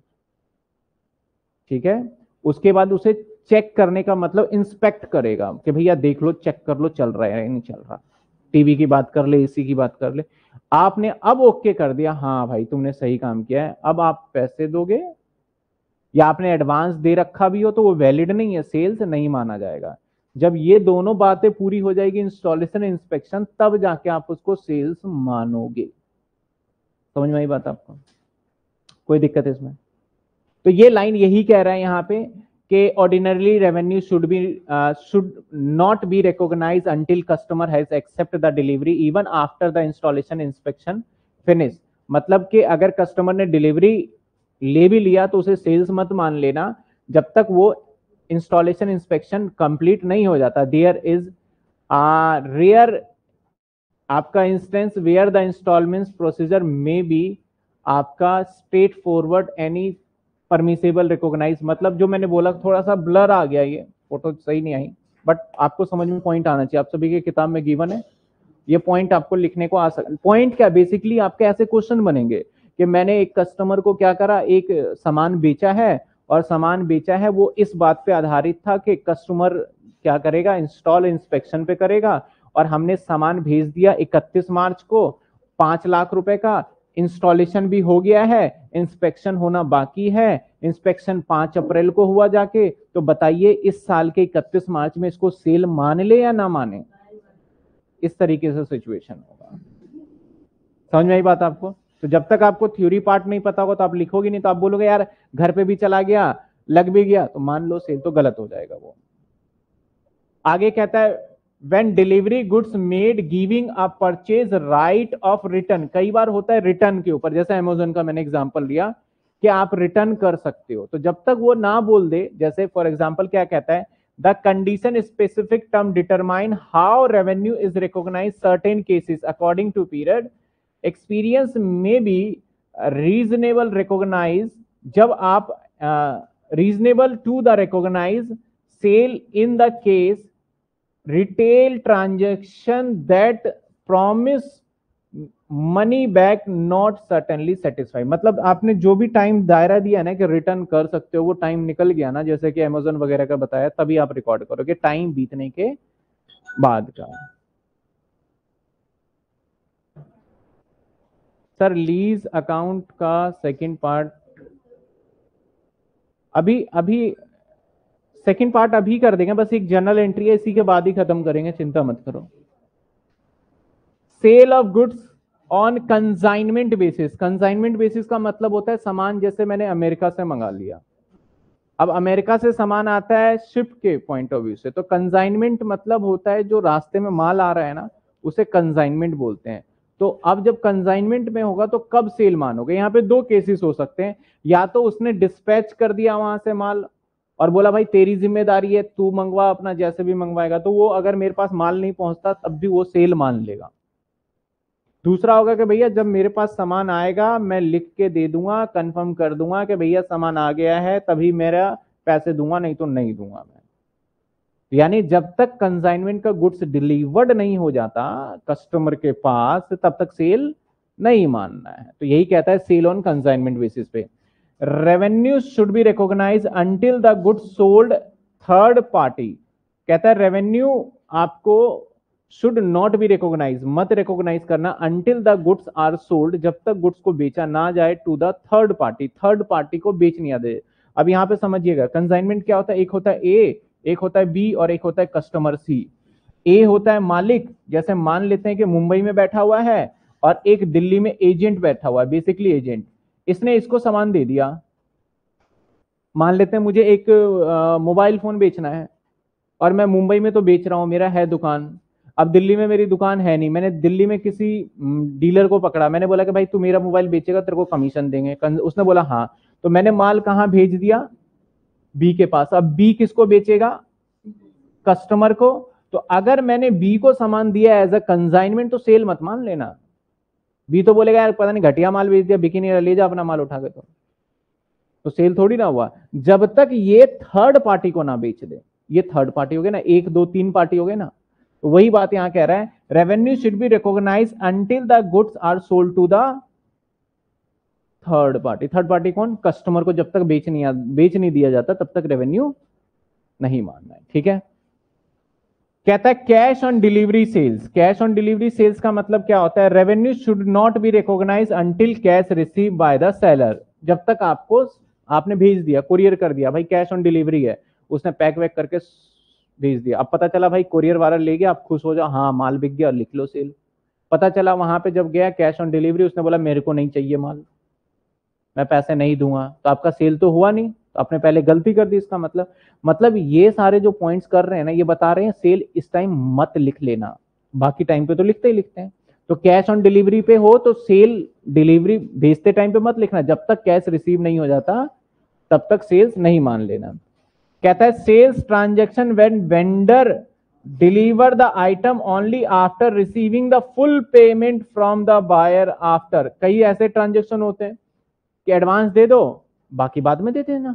ठीक है। उसके बाद उसे चेक करने का मतलब इंस्पेक्ट करेगा कि भैया देख लो, चेक कर लो चल रहा है नहीं चल रहा। टीवी की बात कर ले, एसी की बात कर ले, आपने अब ओके कर दिया, हाँ भाई तुमने सही काम किया है, अब आप पैसे दोगे, या आपने एडवांस दे रखा भी हो तो वो वैलिड नहीं है, सेल्स नहीं माना जाएगा। जब ये दोनों बातें पूरी हो जाएगी, इंस्टॉलेशन इंस्पेक्शन, तब जाके आप उसको सेल्स मानोगे। समझ में आई बात आपको? कोई दिक्कत है इसमें? तो ये लाइन यही कह रहा है यहाँ पे कि ordinarily revenue should not be recognise until customer has accept the delivery even after the installation inspection finish. मतलब कि अगर कस्टमर ने डिलीवरी ले भी लिया तो उसे सेल्स मत मान लेना जब तक वो इंस्टॉलेशन इंस्पेक्शन कंप्लीट नहीं हो जाता। देयर इज रेयर आपका instance where the installment procedure में बी आपका straightforward any permissible recognise. मतलब जो मैंने बोला थोड़ा सा ब्लर आ गया, ये फोटो सही नहीं आई, बट आपको समझ में पॉइंट आना चाहिए। आप सभी के किताब में गिवन है, ये पॉइंट आपको लिखने को आ सकता। पॉइंट क्या, बेसिकली आपके ऐसे क्वेश्चन बनेंगे कि मैंने एक कस्टमर को क्या करा, एक सामान बेचा है, और सामान बेचा है वो इस बात पे आधारित था कि कस्टमर क्या करेगा, इंस्टॉल इंस्पेक्शन पे करेगा, और हमने सामान भेज दिया 31 मार्च को 5 लाख रुपए का, इंस्टॉलेशन भी हो गया है, इंस्पेक्शन होना बाकी है, इंस्पेक्शन 5 अप्रैल को हुआ जाके, तो बताइए इस साल के 31 मार्च में इसको सेल मान ले या ना माने? इस तरीके से सिचुएशन होगा। समझ में आई बात आपको? तो जब तक आपको थ्योरी पार्ट नहीं पता होगा तो आप लिखोगे नहीं, तो आप बोलोगे यार घर पे भी चला गया, लग भी गया, तो मान लो सेल, तो गलत हो जाएगा वो। आगे कहता है when delivery goods made giving a purchase right of return, कई बार होता है रिटर्न के ऊपर, जैसे अमेजोन का मैंने एग्जांपल लिया कि आप रिटर्न कर सकते हो, तो जब तक वो ना बोल दे, जैसे फॉर एग्जांपल क्या कहता है, the condition specific term determine how revenue is recognise certain cases according to period experience में बी रीजनेबल रिकॉग्नाइज, जब आप reasonable to the recognise sale in the case retail transaction that promise money back not certainly satisfy, मतलब आपने जो भी time दायरा दिया ना कि रिटर्न कर सकते हो, वो टाइम निकल गया ना, जैसे कि अमेजोन वगैरह का बताया, तभी आप रिकॉर्ड करोगे टाइम बीतने के बाद का। सर लीज अकाउंट का सेकंड पार्ट अभी सेकंड पार्ट अभी कर देंगे, बस एक जनरल एंट्री है, इसी के बाद ही खत्म करेंगे, चिंता मत करो। Sale of goods on consignment basis, consignment basis का मतलब होता है सामान जैसे मैंने अमेरिका से मंगा लिया, अब अमेरिका से सामान आता है शिप के पॉइंट ऑफ व्यू से, तो कंसाइनमेंट मतलब होता है जो रास्ते में माल आ रहा है ना, उसे कंसाइनमेंट बोलते हैं। तो अब जब कंसाइनमेंट में होगा तो कब सेल मानोगे, यहाँ पे दो केसेस हो सकते हैं, या तो उसने डिस्पैच कर दिया वहां से माल और बोला भाई तेरी जिम्मेदारी है, तू मंगवा अपना जैसे भी मंगवाएगा, तो वो अगर मेरे पास माल नहीं पहुंचता तब भी वो सेल मान लेगा। दूसरा होगा कि भैया जब मेरे पास सामान आएगा मैं लिख के दे दूंगा, कंफर्म कर दूंगा कि भैया सामान आ गया है, तभी मेरा पैसे दूंगा, नहीं तो नहीं दूंगा मैं। यानी जब तक कंसाइनमेंट का गुड्स डिलीवर्ड नहीं हो जाता कस्टमर के पास, तब तक सेल नहीं मानना है। तो यही कहता है सेल ऑन कंसाइनमेंट बेसिस पे। Revenue should be recognise until the goods sold third party, कहता है रेवेन्यू आपको शुड नॉट बी रिकॉग्नाइज, मत रिकॉग्नाइज करना until the goods are sold, जब तक गुड्स को बेचा ना जाए to the third party, third party को बेच नहीं दे। अब यहां पे समझिएगा कंसाइनमेंट क्या होता है, एक होता है ए, एक होता है बी और एक होता है कस्टमर सी। ए होता है मालिक, जैसे मान लेते हैं कि मुंबई में बैठा हुआ है और एक दिल्ली में एजेंट बैठा हुआ है, बेसिकली एजेंट, इसने इसको सामान दे दिया। मान लेते हैं मुझे एक मोबाइल फोन बेचना है और मैं मुंबई में तो बेच रहा हूं, मेरा है दुकान, अब दिल्ली में मेरी दुकान है नहीं, मैंने दिल्ली में किसी डीलर को पकड़ा, मैंने बोला कि भाई तू मेरा मोबाइल बेचेगा तेरे को कमीशन देंगे, उसने बोला हाँ, तो मैंने माल कहां भेज दिया, बी के पास। अब बी किसको बेचेगा, कस्टमर को। तो अगर मैंने बी को सामान दिया एज अ कंसाइनमेंट तो सेल मत मान लेना, बी तो बोलेगा यार पता नहीं घटिया माल बेच दिया, बिकी नहीं, ले जा अपना माल उठा के, तो सेल थोड़ी ना हुआ, जब तक ये थर्ड पार्टी को ना बेच दे। ये थर्ड पार्टी हो गए ना, एक दो तीन पार्टी हो गए ना, तो वही बात यहां कह रहा है, revenue should be recognise until the goods are sold to the third party. Third party कौन, कस्टमर को जब तक बेच नहीं दिया जाता तब तक रेवेन्यू नहीं मानना है, ठीक है। कहता है cash on delivery sales, cash on delivery sales का मतलब क्या होता है, revenue should not be recognise until cash receive by the seller, जब तक आपने भेज दिया, कुरियर कर दिया, भाई कैश ऑन डिलीवरी है, उसने पैक वैक करके भेज दिया, अब पता चला भाई कुरियर वाला ले गया, आप खुश हो जाओ, हाँ माल बिक गया, लिख लो सेल। पता चला वहां पे जब गया कैश ऑन डिलीवरी, उसने बोला मेरे को नहीं चाहिए माल, मैं पैसे नहीं दूंगा, तो आपका सेल तो हुआ नहीं, तो आपने पहले गलती कर दी। इसका मतलब ये सारे जो पॉइंट्स कर रहे हैं ना, ये बता रहे हैं सेल इस टाइम मत लिख लेना, बाकी टाइम पे तो लिखते ही लिखते हैं। तो कैश ऑन डिलीवरी पे हो तो सेल डिलीवरी भेजते टाइम पे मत लिखना, जब तक कैश रिसीव नहीं हो जाता तब तक सेल्स नहीं मान लेना। कहता है sales transaction when vendor deliver the item only after receiving the full payment from the buyer after. कई ऐसे ट्रांजेक्शन होते हैं कि एडवांस दे दो बाकी बाद में दे देना,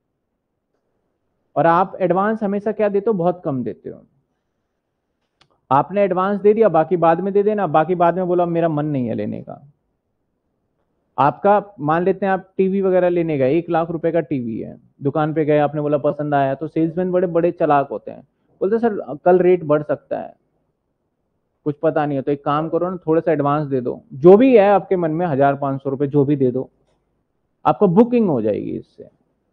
और आप एडवांस हमेशा क्या देते हो, बहुत कम देते हो। आपने एडवांस दे दिया बाकी बाद में दे देना, बाकी बाद में बोला मेरा मन नहीं है लेने का। आपका मान लेते हैं आप टीवी वगैरह लेने गए, 1 लाख रुपए का टीवी है, दुकान पे गए, आपने बोला पसंद आया, तो सेल्समैन बड़े बड़े चालाक होते हैं, बोलते सर कल रेट बढ़ सकता है, कुछ पता नहीं है, तो एक काम करो ना, थोड़ा सा एडवांस दे दो, जो भी है आपके मन में 1,000-500 रुपए जो भी दे दो, आपको बुकिंग हो जाएगी इससे।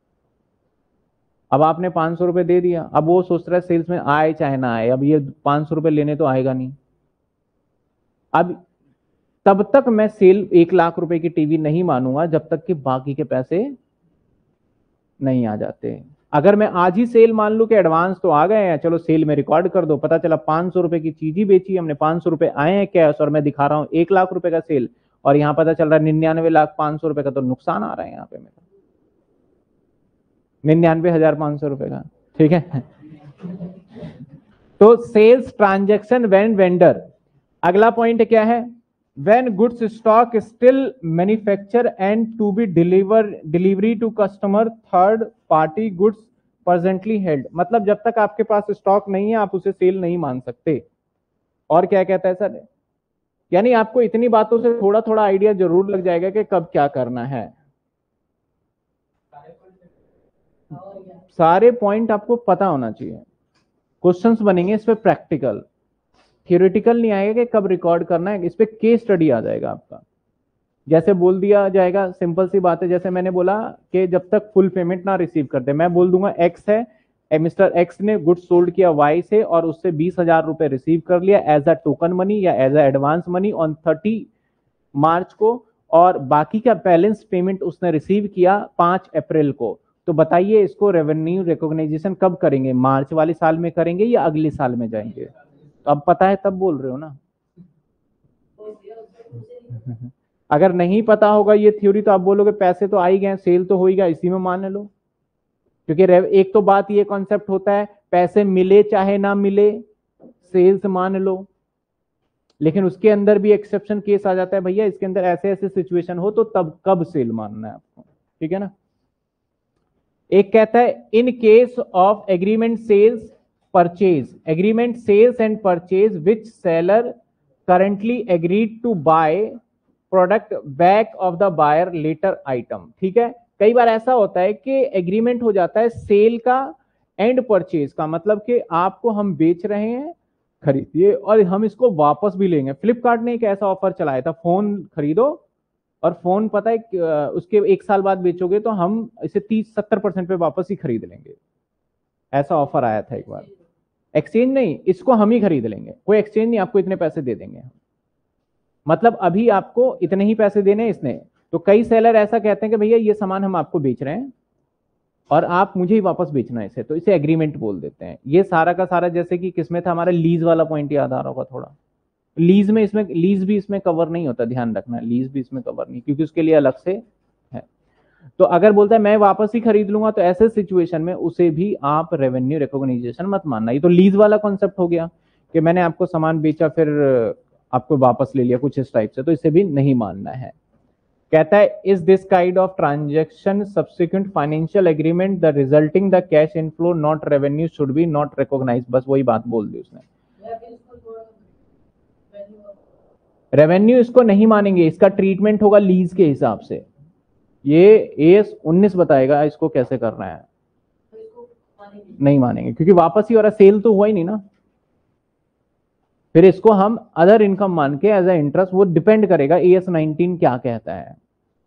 अब आपने 500 रुपए दे दिया, अब वो सोच रहा है सेल्स में आए चाहे ना आए, अब ये 500 रुपए लेने तो आएगा नहीं। अब तब तक मैं सेल 1 लाख रुपए की टीवी नहीं मानूंगा जब तक कि बाकी के पैसे नहीं आ जाते। अगर मैं आज ही सेल मान लूं कि एडवांस तो आ गए हैं, चलो सेल में रिकॉर्ड कर दो, पता चला 500 रुपए की चीज ही बेची हमने, 500 रुपए आए हैं कैश और मैं दिखा रहा हूं 1 लाख रुपए का सेल, और यहां पता चल रहा है 99,500,000 रुपए का तो नुकसान आ रहा है यहाँ पे मेरा, 99,500 रुपए का। ठीक है, तो सेल्स ट्रांजैक्शन व्हेन वेंडर। अगला पॉइंट क्या है, when goods stock still manufacture and to be delivery to customer third party goods presently held. मतलब जब तक आपके पास स्टॉक नहीं है आप उसे सेल नहीं मान सकते। और क्या कहता है सर, यानी आपको इतनी बातों से थोड़ा थोड़ा आइडिया जरूर लग जाएगा कि कब क्या करना है। सारे पॉइंट आपको पता होना चाहिए, क्वेश्चंस बनेंगे इस पे प्रैक्टिकल, थियोरेटिकल नहीं आएगा कि कब रिकॉर्ड करना है, इस पे केस स्टडी आ जाएगा आपका। जैसे बोल दिया जाएगा, सिंपल सी बात है, जैसे मैंने बोला कि जब तक फुल पेमेंट ना रिसीव करते, मैं बोल दूंगा एक्स है, मिस्टर एक्स ने गुड्स सोल्ड किया वाई से और उससे 20,000 रुपए रिसीव कर लिया एज अ टोकन मनी या as a advance money on 30 March को, और बाकी का बैलेंस पेमेंट उसने रिसीव किया 5 अप्रैल को। तो बताइए इसको रेवेन्यू रिकॉग्नाइजेशन कब करेंगे, मार्च वाले साल में करेंगे या अगले साल में जाएंगे? तो अब पता है तब बोल रहे हो ना। अगर नहीं पता होगा ये थ्योरी तो आप बोलोगे पैसे तो आ ही गए, सेल तो हो ही गया, इसी में मान लो। क्योंकि एक तो बात ये कॉन्सेप्ट होता है पैसे मिले चाहे ना मिले सेल्स मान लो, लेकिन उसके अंदर भी एक्सेप्शन केस आ जाता है, भैया इसके अंदर ऐसे ऐसे सिचुएशन हो तो तब कब सेल मानना है आपको। ठीक है ना। एक कहता है in case of agreement sales purchase, agreement sales and purchase which seller currently agreed to buy product back of the buyer later item. ठीक है, कई बार ऐसा होता है कि एग्रीमेंट हो जाता है सेल का एंड परचेज का, मतलब कि आपको हम बेच रहे हैं खरीदिए और हम इसको वापस भी लेंगे। फ्लिपकार्ट ने एक ऐसा ऑफर चलाया था, फोन खरीदो और फोन पता है उसके 1 साल बाद बेचोगे तो हम इसे 30-70% पे वापस ही खरीद लेंगे। ऐसा ऑफर आया था एक बार। एक्सचेंज नहीं, इसको हम ही खरीद लेंगे, कोई एक्सचेंज नहीं, आपको इतने पैसे दे देंगे। मतलब अभी आपको इतने ही पैसे देने इसने। तो कई सेलर ऐसा कहते हैं कि भैया ये सामान हम आपको बेच रहे हैं और आप मुझे ही वापस बेचना है इसे, तो इसे एग्रीमेंट बोल देते हैं। ये सारा का सारा जैसे कि किसमें था, हमारा लीज वाला पॉइंट याद आ रहा होगा थोड़ा। लीज में इसमें लीज भी इसमें कवर नहीं होता, ध्यान रखना, लीज भी इसमें कवर नहीं, क्योंकि उसके लिए अलग से है। तो अगर बोलता है मैं वापस ही खरीद लूंगा तो ऐसे सिचुएशन में उसे भी आप रेवेन्यू रिकॉग्नाइजेशन मत मानना। ये तो लीज वाला कॉन्सेप्ट हो गया कि मैंने आपको सामान बेचा फिर आपको वापस ले लिया, कुछ इस टाइप से, तो इसे भी नहीं मानना है। कहता है is this kind of transaction subsequent financial agreement the resulting the cash inflow not revenue should be not recognised. बस वही बात बोल दी उसने। रेवेन्यू इसको नहीं मानेंगे, इसका ट्रीटमेंट होगा लीज के हिसाब से। ये AS 19 बताएगा इसको कैसे करना है। नहीं मानेंगे क्योंकि वापस ही हो रहा, सेल तो हुआ ही नहीं ना। फिर इसको हम अदर इनकम मान के एज ए इंटरेस्ट, वो डिपेंड करेगा AS 19 क्या कहता है।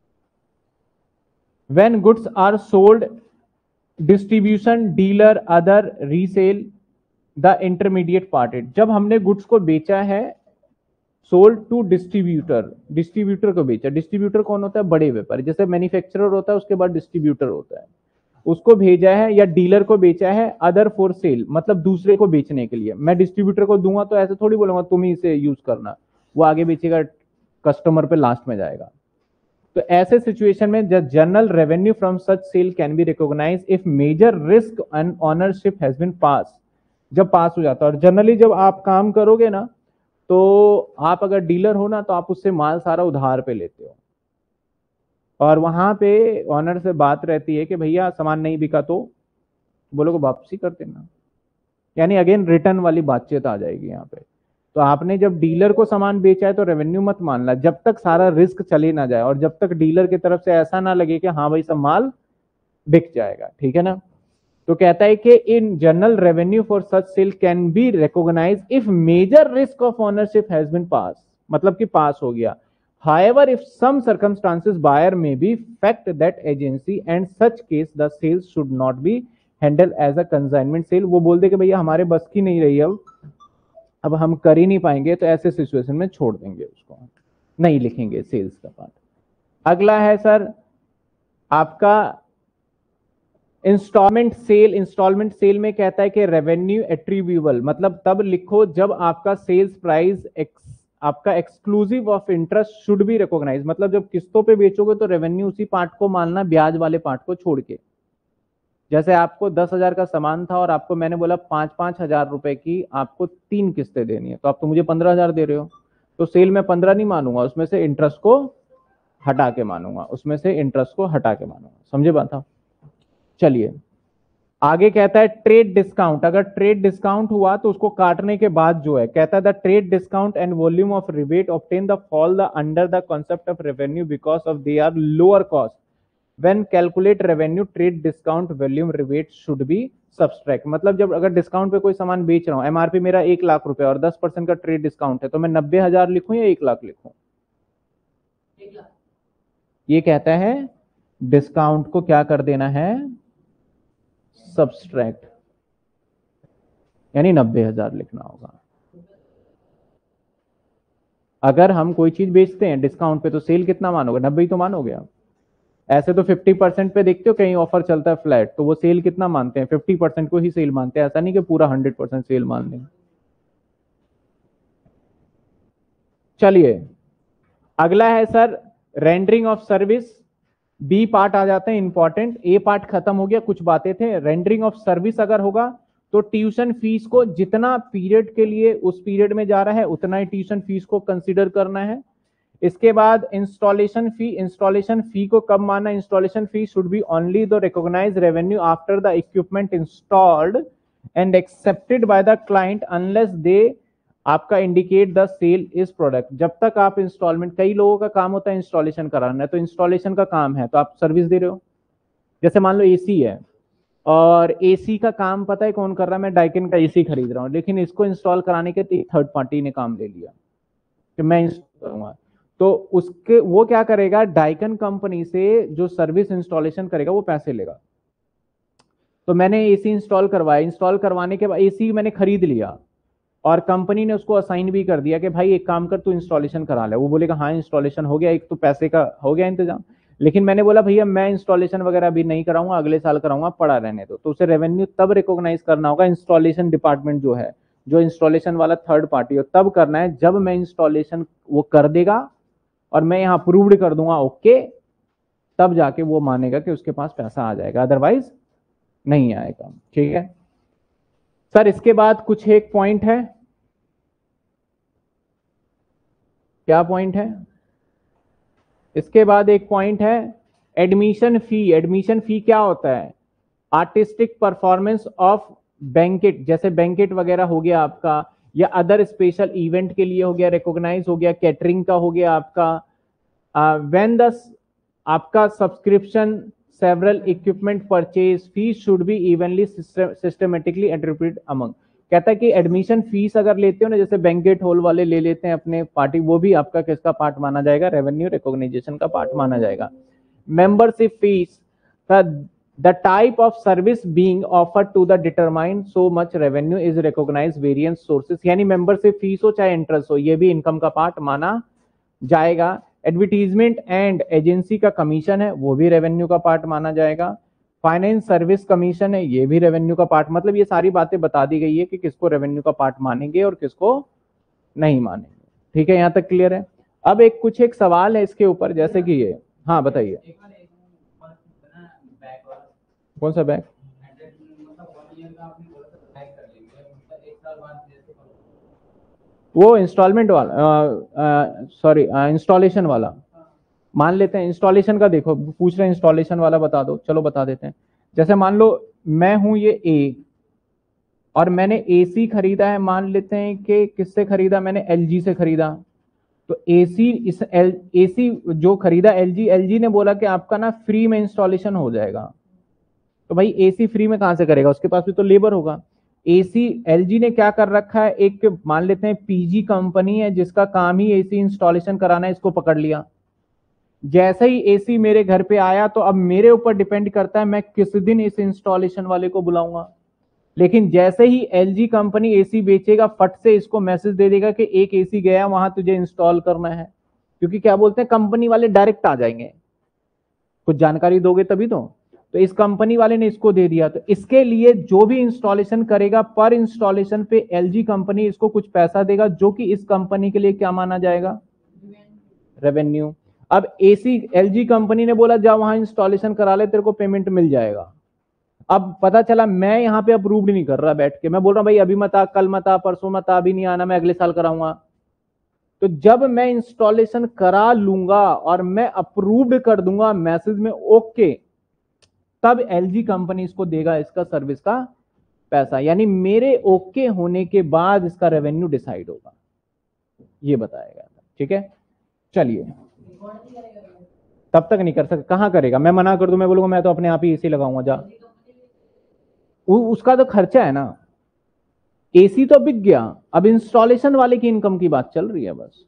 When goods are sold distribution dealer other resale the intermediate party. जब हमने गुड्स को बेचा है, सोल्ड टू डिस्ट्रीब्यूटर, डिस्ट्रीब्यूटर को बेचा। डिस्ट्रीब्यूटर कौन होता है, बड़े व्यापारी, जैसे मैन्युफैक्चरर होता है उसके बाद डिस्ट्रीब्यूटर होता है, उसको भेजा है, या डीलर को बेचा है अदर फॉर सेल, मतलब दूसरे को बेचने के लिए। मैं डिस्ट्रीब्यूटर को दूंगा तो ऐसे थोड़ी बोलूंगा तुम ही इसे यूज करना, वो आगे बेचेगा, कस्टमर पे लास्ट में जाएगा। तो ऐसे सिचुएशन में the general revenue from such sale can be recognise if major risk and ownership has been pass. जब पास हो जाता है, और जनरली जब आप काम करोगे ना तो आप अगर डीलर हो ना तो आप उससे माल सारा उधार पे लेते हो, और वहां पे ऑनर से बात रहती है कि भैया सामान नहीं बिका तो बोलोगे वापसी कर देना, यानी अगेन रिटर्न वाली बातचीत आ जाएगी यहाँ पे। तो आपने जब डीलर को सामान बेचा है तो रेवेन्यू मत मानना जब तक सारा रिस्क चले ना जाए, और जब तक डीलर की तरफ से ऐसा ना लगे कि हाँ भाई सब माल बिक जाएगा। ठीक है ना। तो कहता है कि in general revenue for such sale can be recognise if major risk of ownership has been pass, मतलब कि पास हो गया। However, if some circumstances buyer may be fact that agency and such case the sales should not be handled as a consignment sale। वो बोल दे कि भैया हमारे बस की नहीं रही अब हम कर ही नहीं पाएंगे, तो ऐसे सिचुएशन में छोड़ देंगे उसको, नहीं लिखेंगे सेल्स का पार्ट। अगला है सर आपका इंस्टॉलमेंट सेल में कहता है कि रेवेन्यू एट्रीब्यूबल, मतलब तब लिखो जब आपका सेल्स प्राइस आपका exclusive of interest should be recognise, मतलब जब किस्तों पे बेचोगे तो रेवेन्यू उसी पार्ट को मानना, ब्याज वाले पार्ट को छोड़ के। जैसे आपको 10,000 का सामान था और आपको मैंने बोला 5,000 रुपए की आपको 3 किस्तें देनी है, तो आप तो मुझे 15,000 दे रहे हो, तो सेल में 15 नहीं मानूंगा, उसमें से इंटरेस्ट को हटा के मानूंगा, समझे बात था। चलिए आगे कहता है ट्रेड डिस्काउंट। अगर ट्रेड डिस्काउंट हुआ तो उसको काटने के बाद जो है, कहता है the trade discount and volume of rebate obtain the fall the under the concept of revenue because of they are lower cost when calculate revenue trade discount volume rebate should be subtract. मतलब जब अगर discount पे कोई सामान बेच रहा हूं, MRP मेरा 1,00,000 रुपए और 10% का ट्रेड डिस्काउंट है, तो मैं 90,000 लिखूं या 1,00,000 लिखूं? ये कहता है डिस्काउंट को क्या कर देना है, सब्सट्रैक्ट, यानी 90,000 लिखना होगा। अगर हम कोई चीज बेचते हैं डिस्काउंट पे तो सेल कितना मानोगे, 90 तो मानोगे आप। ऐसे तो 50% पे देखते हो कहीं ऑफर चलता है फ्लैट, तो वो सेल कितना मानते हैं, 50% को ही सेल मानते हैं, ऐसा नहीं कि पूरा 100% सेल मान लें। चलिए अगला है sir rendering of service. B part आ जाते हैं इंपॉर्टेंट, ए पार्ट खत्म हो गया, कुछ बातें थे। रेंडरिंग ऑफ सर्विस अगर होगा तो ट्यूशन फीस को जितना पीरियड के लिए उस पीरियड में जा रहा है उतना ही ट्यूशन फीस को कंसीडर करना है। इसके बाद इंस्टॉलेशन फी को कब माना, installation fee should be only the recognise revenue after the equipment installed and accepted by the client unless they आपका indicate the sale is product. जब तक आप इंस्टॉलमेंट, कई लोगों का काम होता है इंस्टॉलेशन कराना है, तो इंस्टॉलेशन का काम है तो आप सर्विस दे रहे हो। जैसे मान लो एसी है और एसी का काम पता है कौन कर रहा है, मैं डाइकिन का एसी खरीद रहा हूं, लेकिन इसको इंस्टॉल कराने के थर्ड पार्टी ने काम ले लिया कि मैं इंस्टॉल करूंगा, तो उसके वो क्या करेगा, डाइकन कंपनी से जो सर्विस इंस्टॉलेशन करेगा वो पैसे लेगा। तो मैंने एसी इंस्टॉल करवाया, इंस्टॉल करवाने के बाद एसी मैंने खरीद लिया और कंपनी ने उसको असाइन भी कर दिया कि भाई एक काम कर तू इंस्टॉलेशन करा ले। वो बोलेगा हाँ इंस्टॉलेशन हो गया, एक तो पैसे का हो गया इंतजाम, लेकिन मैंने बोला भैया मैं इंस्टॉलेशन वगैरह अभी नहीं कराऊंगा, अगले साल कराऊंगा, पड़ा रहने दो, तो उसे रेवेन्यू तब रिकॉग्नाइज करना होगा, इंस्टॉलेशन डिपार्टमेंट जो है, जो इंस्टॉलेशन वाला थर्ड पार्टी हो, तब करना है जब मैं इंस्टॉलेशन वो कर देगा और मैं यहाँ अप्रूव्ड कर दूंगा ओके, तब जाके वो मानेगा कि उसके पास पैसा आ जाएगा, अदरवाइज नहीं आएगा। ठीक है सर। इसके बाद कुछ एक पॉइंट है, क्या पॉइंट है, इसके बाद एक पॉइंट है एडमिशन फी। एडमिशन फी क्या होता है, आर्टिस्टिक परफॉर्मेंस ऑफ बैंकेट, जैसे बैंकेट वगैरह हो गया आपका, या अदर स्पेशल इवेंट के लिए हो गया, रिकॉग्नाइज हो गया, कैटरिंग का हो गया आपका, व्हेन द आपका subscription several equipment purchase fee should be evenly systematically attributed among. कहता है कि एडमिशन फीस अगर लेते हो ना, जैसे बैंकेट हॉल वाले ले लेते हैं अपने पार्टी, वो भी आपका किसका पार्ट माना जाएगा, रेवेन्यू रिकॉग्नाइजेशन का पार्ट माना जाएगा। Membership fees, the type of service being offered to the determine so much revenue is recognized various sources, यानी मेंबरशिप फीस हो चाहे इंटरेस्ट हो, ये भी इनकम का पार्ट माना जाएगा। एडवर्टीजमेंट एंड एजेंसी का कमीशन है, वो भी रेवेन्यू का पार्ट माना जाएगा। फाइनेंस सर्विस कमीशन है, ये भी रेवेन्यू का पार्ट, मतलब ये सारी बातें बता दी गई है कि किसको रेवेन्यू का पार्ट मानेंगे और किसको नहीं मानेंगे। ठीक है, यहां तक क्लियर है। अब एक सवाल है इसके ऊपर, जैसे कि ये, हाँ बताइए कौन सा बैग, वो इंस्टॉलमेंट वाला, सॉरी इंस्टॉलेशन वाला मान लेते हैं। इंस्टॉलेशन का देखो पूछ रहे हैं, इंस्टॉलेशन वाला बता दो, चलो बता देते हैं। जैसे मान लो मैं हूं ये ए और मैंने एसी खरीदा है, मान लेते हैं कि किससे खरीदा, मैंने एलजी से खरीदा, तो एसी जो खरीदा एलजी ने बोला कि आपका ना फ्री में इंस्टॉलेशन हो जाएगा, तो भाई एसी फ्री में कहां से करेगा, उसके पास भी तो लेबर होगा। एसी एलजी ने क्या कर रखा है, एक मान लेते हैं पीजी कंपनी है जिसका काम ही एसी इंस्टॉलेशन कराना है, इसको पकड़ लिया। जैसे ही एसी मेरे घर पे आया तो अब मेरे ऊपर डिपेंड करता है मैं किस दिन इस इंस्टॉलेशन वाले को बुलाऊंगा। लेकिन जैसे ही एलजी कंपनी एसी बेचेगा, फट से इसको मैसेज दे देगा कि एक एसी गया वहां तुझे इंस्टॉल करना है, क्योंकि क्या बोलते हैं कंपनी वाले डायरेक्ट आ जाएंगे, कुछ जानकारी दोगे तभी तो। तो इस कंपनी वाले ने इसको दे दिया, तो इसके लिए जो भी इंस्टॉलेशन करेगा पर इंस्टॉलेशन पे एलजी कंपनी इसको कुछ पैसा देगा, जो कि इस कंपनी के लिए क्या माना जाएगा, रेवेन्यू। अब एसी एलजी कंपनी ने बोला जा वहां इंस्टॉलेशन करा ले, तेरे को पेमेंट मिल जाएगा। अब पता चला मैं यहाँ पे अप्रूव्ड नहीं कर रहा, बैठ के मैं बोल रहा हूं भाई अभी मत आ, कल मत आ, परसों मत आ, अभी नहीं आना, मैं अगले साल कराऊंगा। तो जब मैं इंस्टॉलेशन करा लूंगा और मैं अप्रूव्ड कर दूंगा मैसेज में ओके, तब एलजी कंपनी इसको देगा इसका सर्विस का पैसा, यानी मेरे ओके होने के बाद इसका रेवेन्यू डिसाइड होगा, ये बताया गया था। ठीक है, चलिए तब तक नहीं कर सकता, कहां करेगा, मैं मना कर दूं, मैं बोलूंगा मैं तो अपने आप ही एसी लगाऊंगा, जा उसका तो खर्चा है ना, एसी तो बिक गया, अब इंस्टॉलेशन वाले की इनकम की बात चल रही है बस।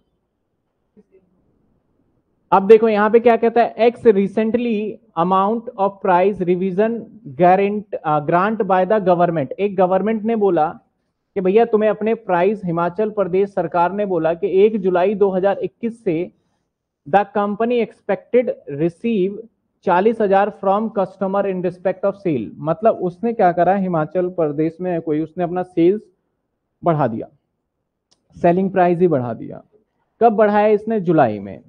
अब देखो यहां पे क्या कहता है, X recently amount of price revision grant by the government. एक गवर्नमेंट ने बोला कि भैया तुम्हें अपने प्राइस, हिमाचल प्रदेश सरकार ने बोला कि 1 जुलाई 2021 से the company expected receive 40,000 from customer in respect of sale. मतलब उसने क्या करा, हिमाचल प्रदेश में है कोई, उसने अपना सेल्स बढ़ा दिया, सेलिंग प्राइस ही बढ़ा दिया। कब बढ़ाया इसने, जुलाई में।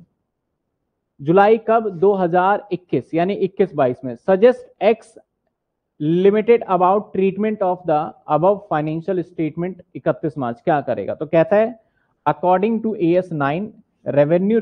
जुलाई कब, 2021 यानी 21-22 में। Suggest X limited about treatment of the above financial statement 31 March. क्या करेगा, तो कहता है according to AS9 revenue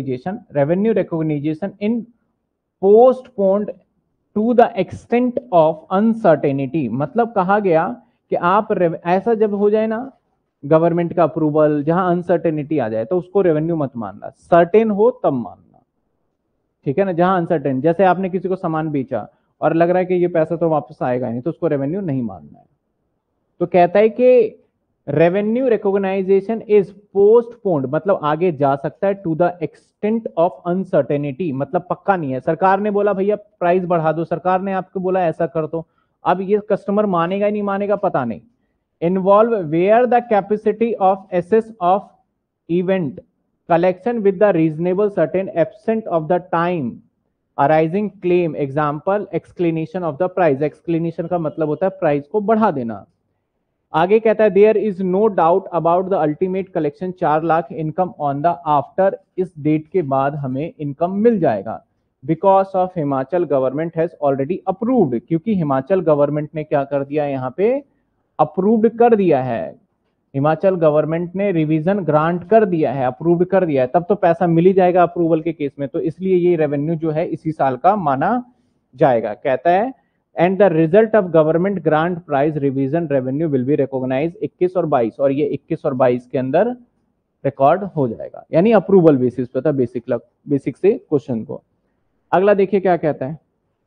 recognisation in postponed to the extent of uncertainty. मतलब कहा गया कि आप ऐसा जब हो जाए ना गवर्नमेंट का अप्रूवल, जहां अनसर्टेनिटी आ जाए तो उसको रेवेन्यू मत मानना, सर्टेन हो तब मानना, ठीक है ना। जहां अनसर्टेन, जैसे आपने किसी को सामान बेचा और लग रहा है कि ये पैसा तो वापस आएगा नहीं, तो उसको रेवेन्यू नहीं मानना है। तो कहता है कि रेवेन्यू रिकॉग्नाइजेशन इज पोस्टपोन्ड, मतलब आगे जा सकता है, to the extent of uncertainty, मतलब पक्का नहीं है। सरकार ने बोला भैया प्राइस बढ़ा दो, सरकार ने आपको बोला ऐसा कर दो, अब ये कस्टमर मानेगा ही नहीं मानेगा पता नहीं। Involve where the capacity of assess of event collection with the reasonable certain absent of the time arising claim, example escalation of the price. Escalation का मतलब होता है प्राइस को बढ़ा देना। आगे कहता है there is no doubt about the ultimate collection 4 lakh income on the after, इस डेट के बाद हमें इनकम मिल जाएगा, because of Himachal government has already approved, क्योंकि हिमाचल गवर्नमेंट ने क्या कर दिया, यहाँ पे अप्रूव्ड कर दिया है, हिमाचल गवर्नमेंट ने रिवीजन ग्रांट कर दिया है, अप्रूव्ड कर दिया है, तब तो पैसा मिल ही जाएगा अप्रूवल के केस में, तो इसलिए ये रेवेन्यू जो है इसी साल का माना जाएगा। कहता है and the result of government grant price revision revenue will be recognise 21 और 22, और ये 21 और 22 के अंदर रिकॉर्ड हो जाएगा, यानी अप्रूवल बेसिस पे था बेसिक से क्वेश्चन को। अगला देखिए क्या कहता है,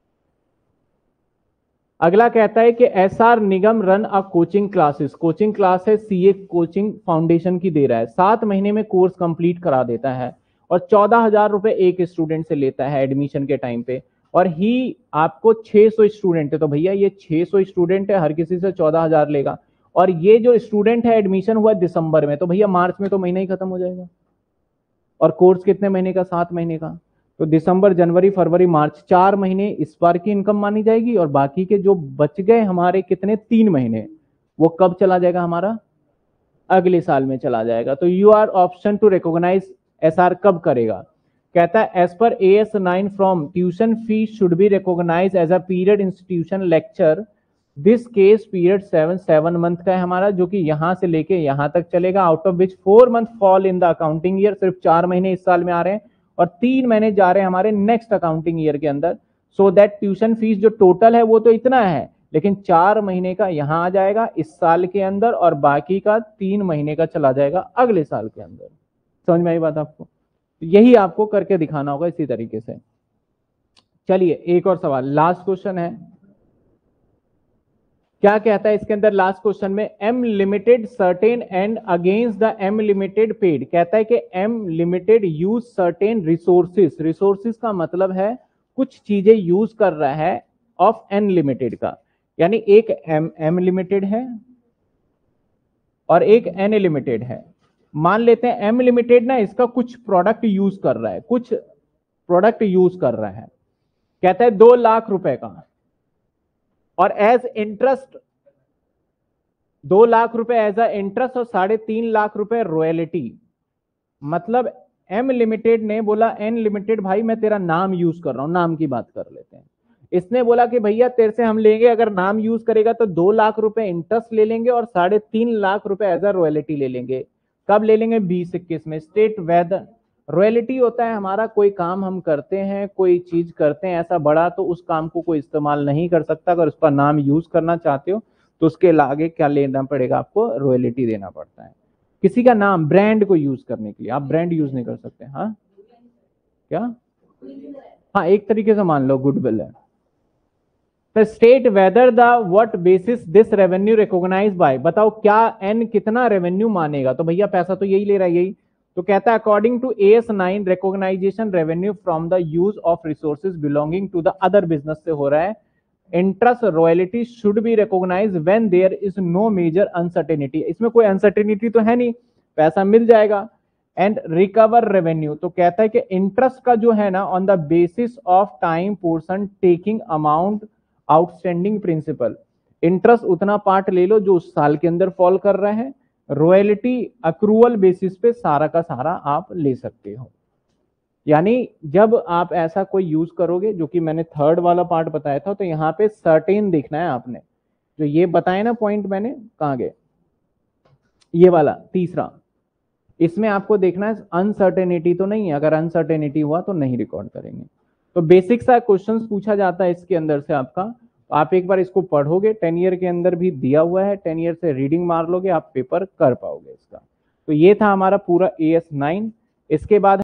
अगला कहता है कि SR Nigam run a coaching classes, coaching class है CA कोचिंग फाउंडेशन की दे रहा है, 7 महीने में कोर्स कंप्लीट करा देता है और 14,000 रुपए एक स्टूडेंट से लेता है एडमिशन के टाइम पे, और ही आपको 600 स्टूडेंट है, तो भैया ये 600 स्टूडेंट है, हर किसी से 14,000 लेगा, और ये जो स्टूडेंट है एडमिशन हुआ दिसंबर में, तो भैया मार्च में तो महीना ही खत्म हो जाएगा, और कोर्स कितने महीने का, 7 महीने का, तो दिसंबर जनवरी फरवरी मार्च 4 महीने इस बार की इनकम मानी जाएगी, और बाकी के जो बच गए हमारे कितने 3 महीने, वो कब चला जाएगा हमारा, अगले साल में चला जाएगा। तो you are option to recognise SR कब करेगा, कहता है एज पर AS9 from tuition fee should be recognise as a period institution lecture, this case period 7 month का है हमारा, जो कि यहां से लेके यहां तक चलेगा, out of which 4 month fall in the accounting year, सिर्फ 4 महीने इस साल में आ रहे हैं और 3 महीने जा रहे हैं हमारे नेक्स्ट अकाउंटिंग ईयर के अंदर, सो दैट ट्यूशन फीस जो टोटल है वो तो इतना है, लेकिन 4 महीने का यहां आ जाएगा इस साल के अंदर, और बाकी का 3 महीने का चला जाएगा अगले साल के अंदर। समझ में आई बात आपको, यही आपको करके दिखाना होगा इसी तरीके से। चलिए एक और सवाल, लास्ट क्वेश्चन है, क्या कहता है इसके अंदर लास्ट क्वेश्चन में, M limited certain and against the M limited paid, कहता है कि M limited use certain resources, resources का मतलब है कुछ चीजें यूज कर रहा है ऑफ N लिमिटेड का, यानी एक M लिमिटेड है और एक N लिमिटेड है। मान लेते हैं M लिमिटेड ना इसका कुछ प्रोडक्ट यूज कर रहा है, कुछ प्रोडक्ट यूज कर रहा है, कहता है 2 लाख रुपए का, और एज इंटरेस्ट 2 लाख रुपए एज अ इंटरेस्ट और 3.5 लाख रुपए रॉयल्टी। मतलब एम लिमिटेड ने बोला एन लिमिटेड भाई मैं तेरा नाम यूज कर रहा हूं, नाम की बात कर लेते हैं। इसने बोला कि भैया तेरे से हम लेंगे, अगर नाम यूज करेगा तो 2 लाख रुपए इंटरेस्ट ले लेंगे और 3.5 लाख रुपए एज अ रॉयल्टी ले लेंगे। कब ले लेंगे? 2021 में। स्टेट वेदर रॉयल्टी होता है हमारा, कोई काम हम करते हैं, कोई चीज करते हैं ऐसा बड़ा, तो उस काम को कोई इस्तेमाल नहीं कर सकता। अगर उसका नाम यूज करना चाहते हो तो उसके आगे क्या लेना पड़ेगा? आपको रॉयल्टी देना पड़ता है। किसी का नाम, ब्रांड को यूज करने के लिए आप ब्रांड यूज नहीं कर सकते। हाँ क्या? हाँ, एक तरीके से मान लो गुडविल है। तो state whether the what basis this revenue recognise by, बताओ क्या एन कितना रेवेन्यू मानेगा? तो भैया पैसा तो यही ले रहा है, यही तो कहता है according to AS9 recognisation revenue from the use of resources belonging to the other business से हो रहा है। Interest royalty should be recognise when there is no major uncertainty, इसमें कोई अनसर्टेनिटी तो है नहीं, पैसा मिल जाएगा। एंड रिकवर रेवेन्यू, तो कहता है कि इंटरेस्ट का जो है ना on the basis of time portion taking amount outstanding principal, interest उतना पार्ट ले लो जो उस साल के अंदर फॉल कर रहा है। रॉयल्टी अक्रूवल बेसिस पे सारा का सारा आप ले सकते हो। यानी जब आप ऐसा कोई यूज करोगे, जो कि मैंने थर्ड वाला पार्ट बताया था, तो यहाँ पे सर्टेन देखना है आपने। जो ये बताया ना पॉइंट मैंने, कहाँ गए? ये वाला तीसरा, इसमें आपको देखना है अनसर्टेनिटी तो नहीं है, अगर अनसर्टेनिटी हुआ तो नहीं रिकॉर्ड करेंगे। तो बेसिक सा क्वेश्चंस पूछा जाता है इसके अंदर से आपका, तो आप एक बार इसको पढ़ोगे, 10 ईयर के अंदर भी दिया हुआ है, 10 ईयर से रीडिंग मार लोगे, आप पेपर कर पाओगे इसका। तो ये था हमारा पूरा AS9। इसके बाद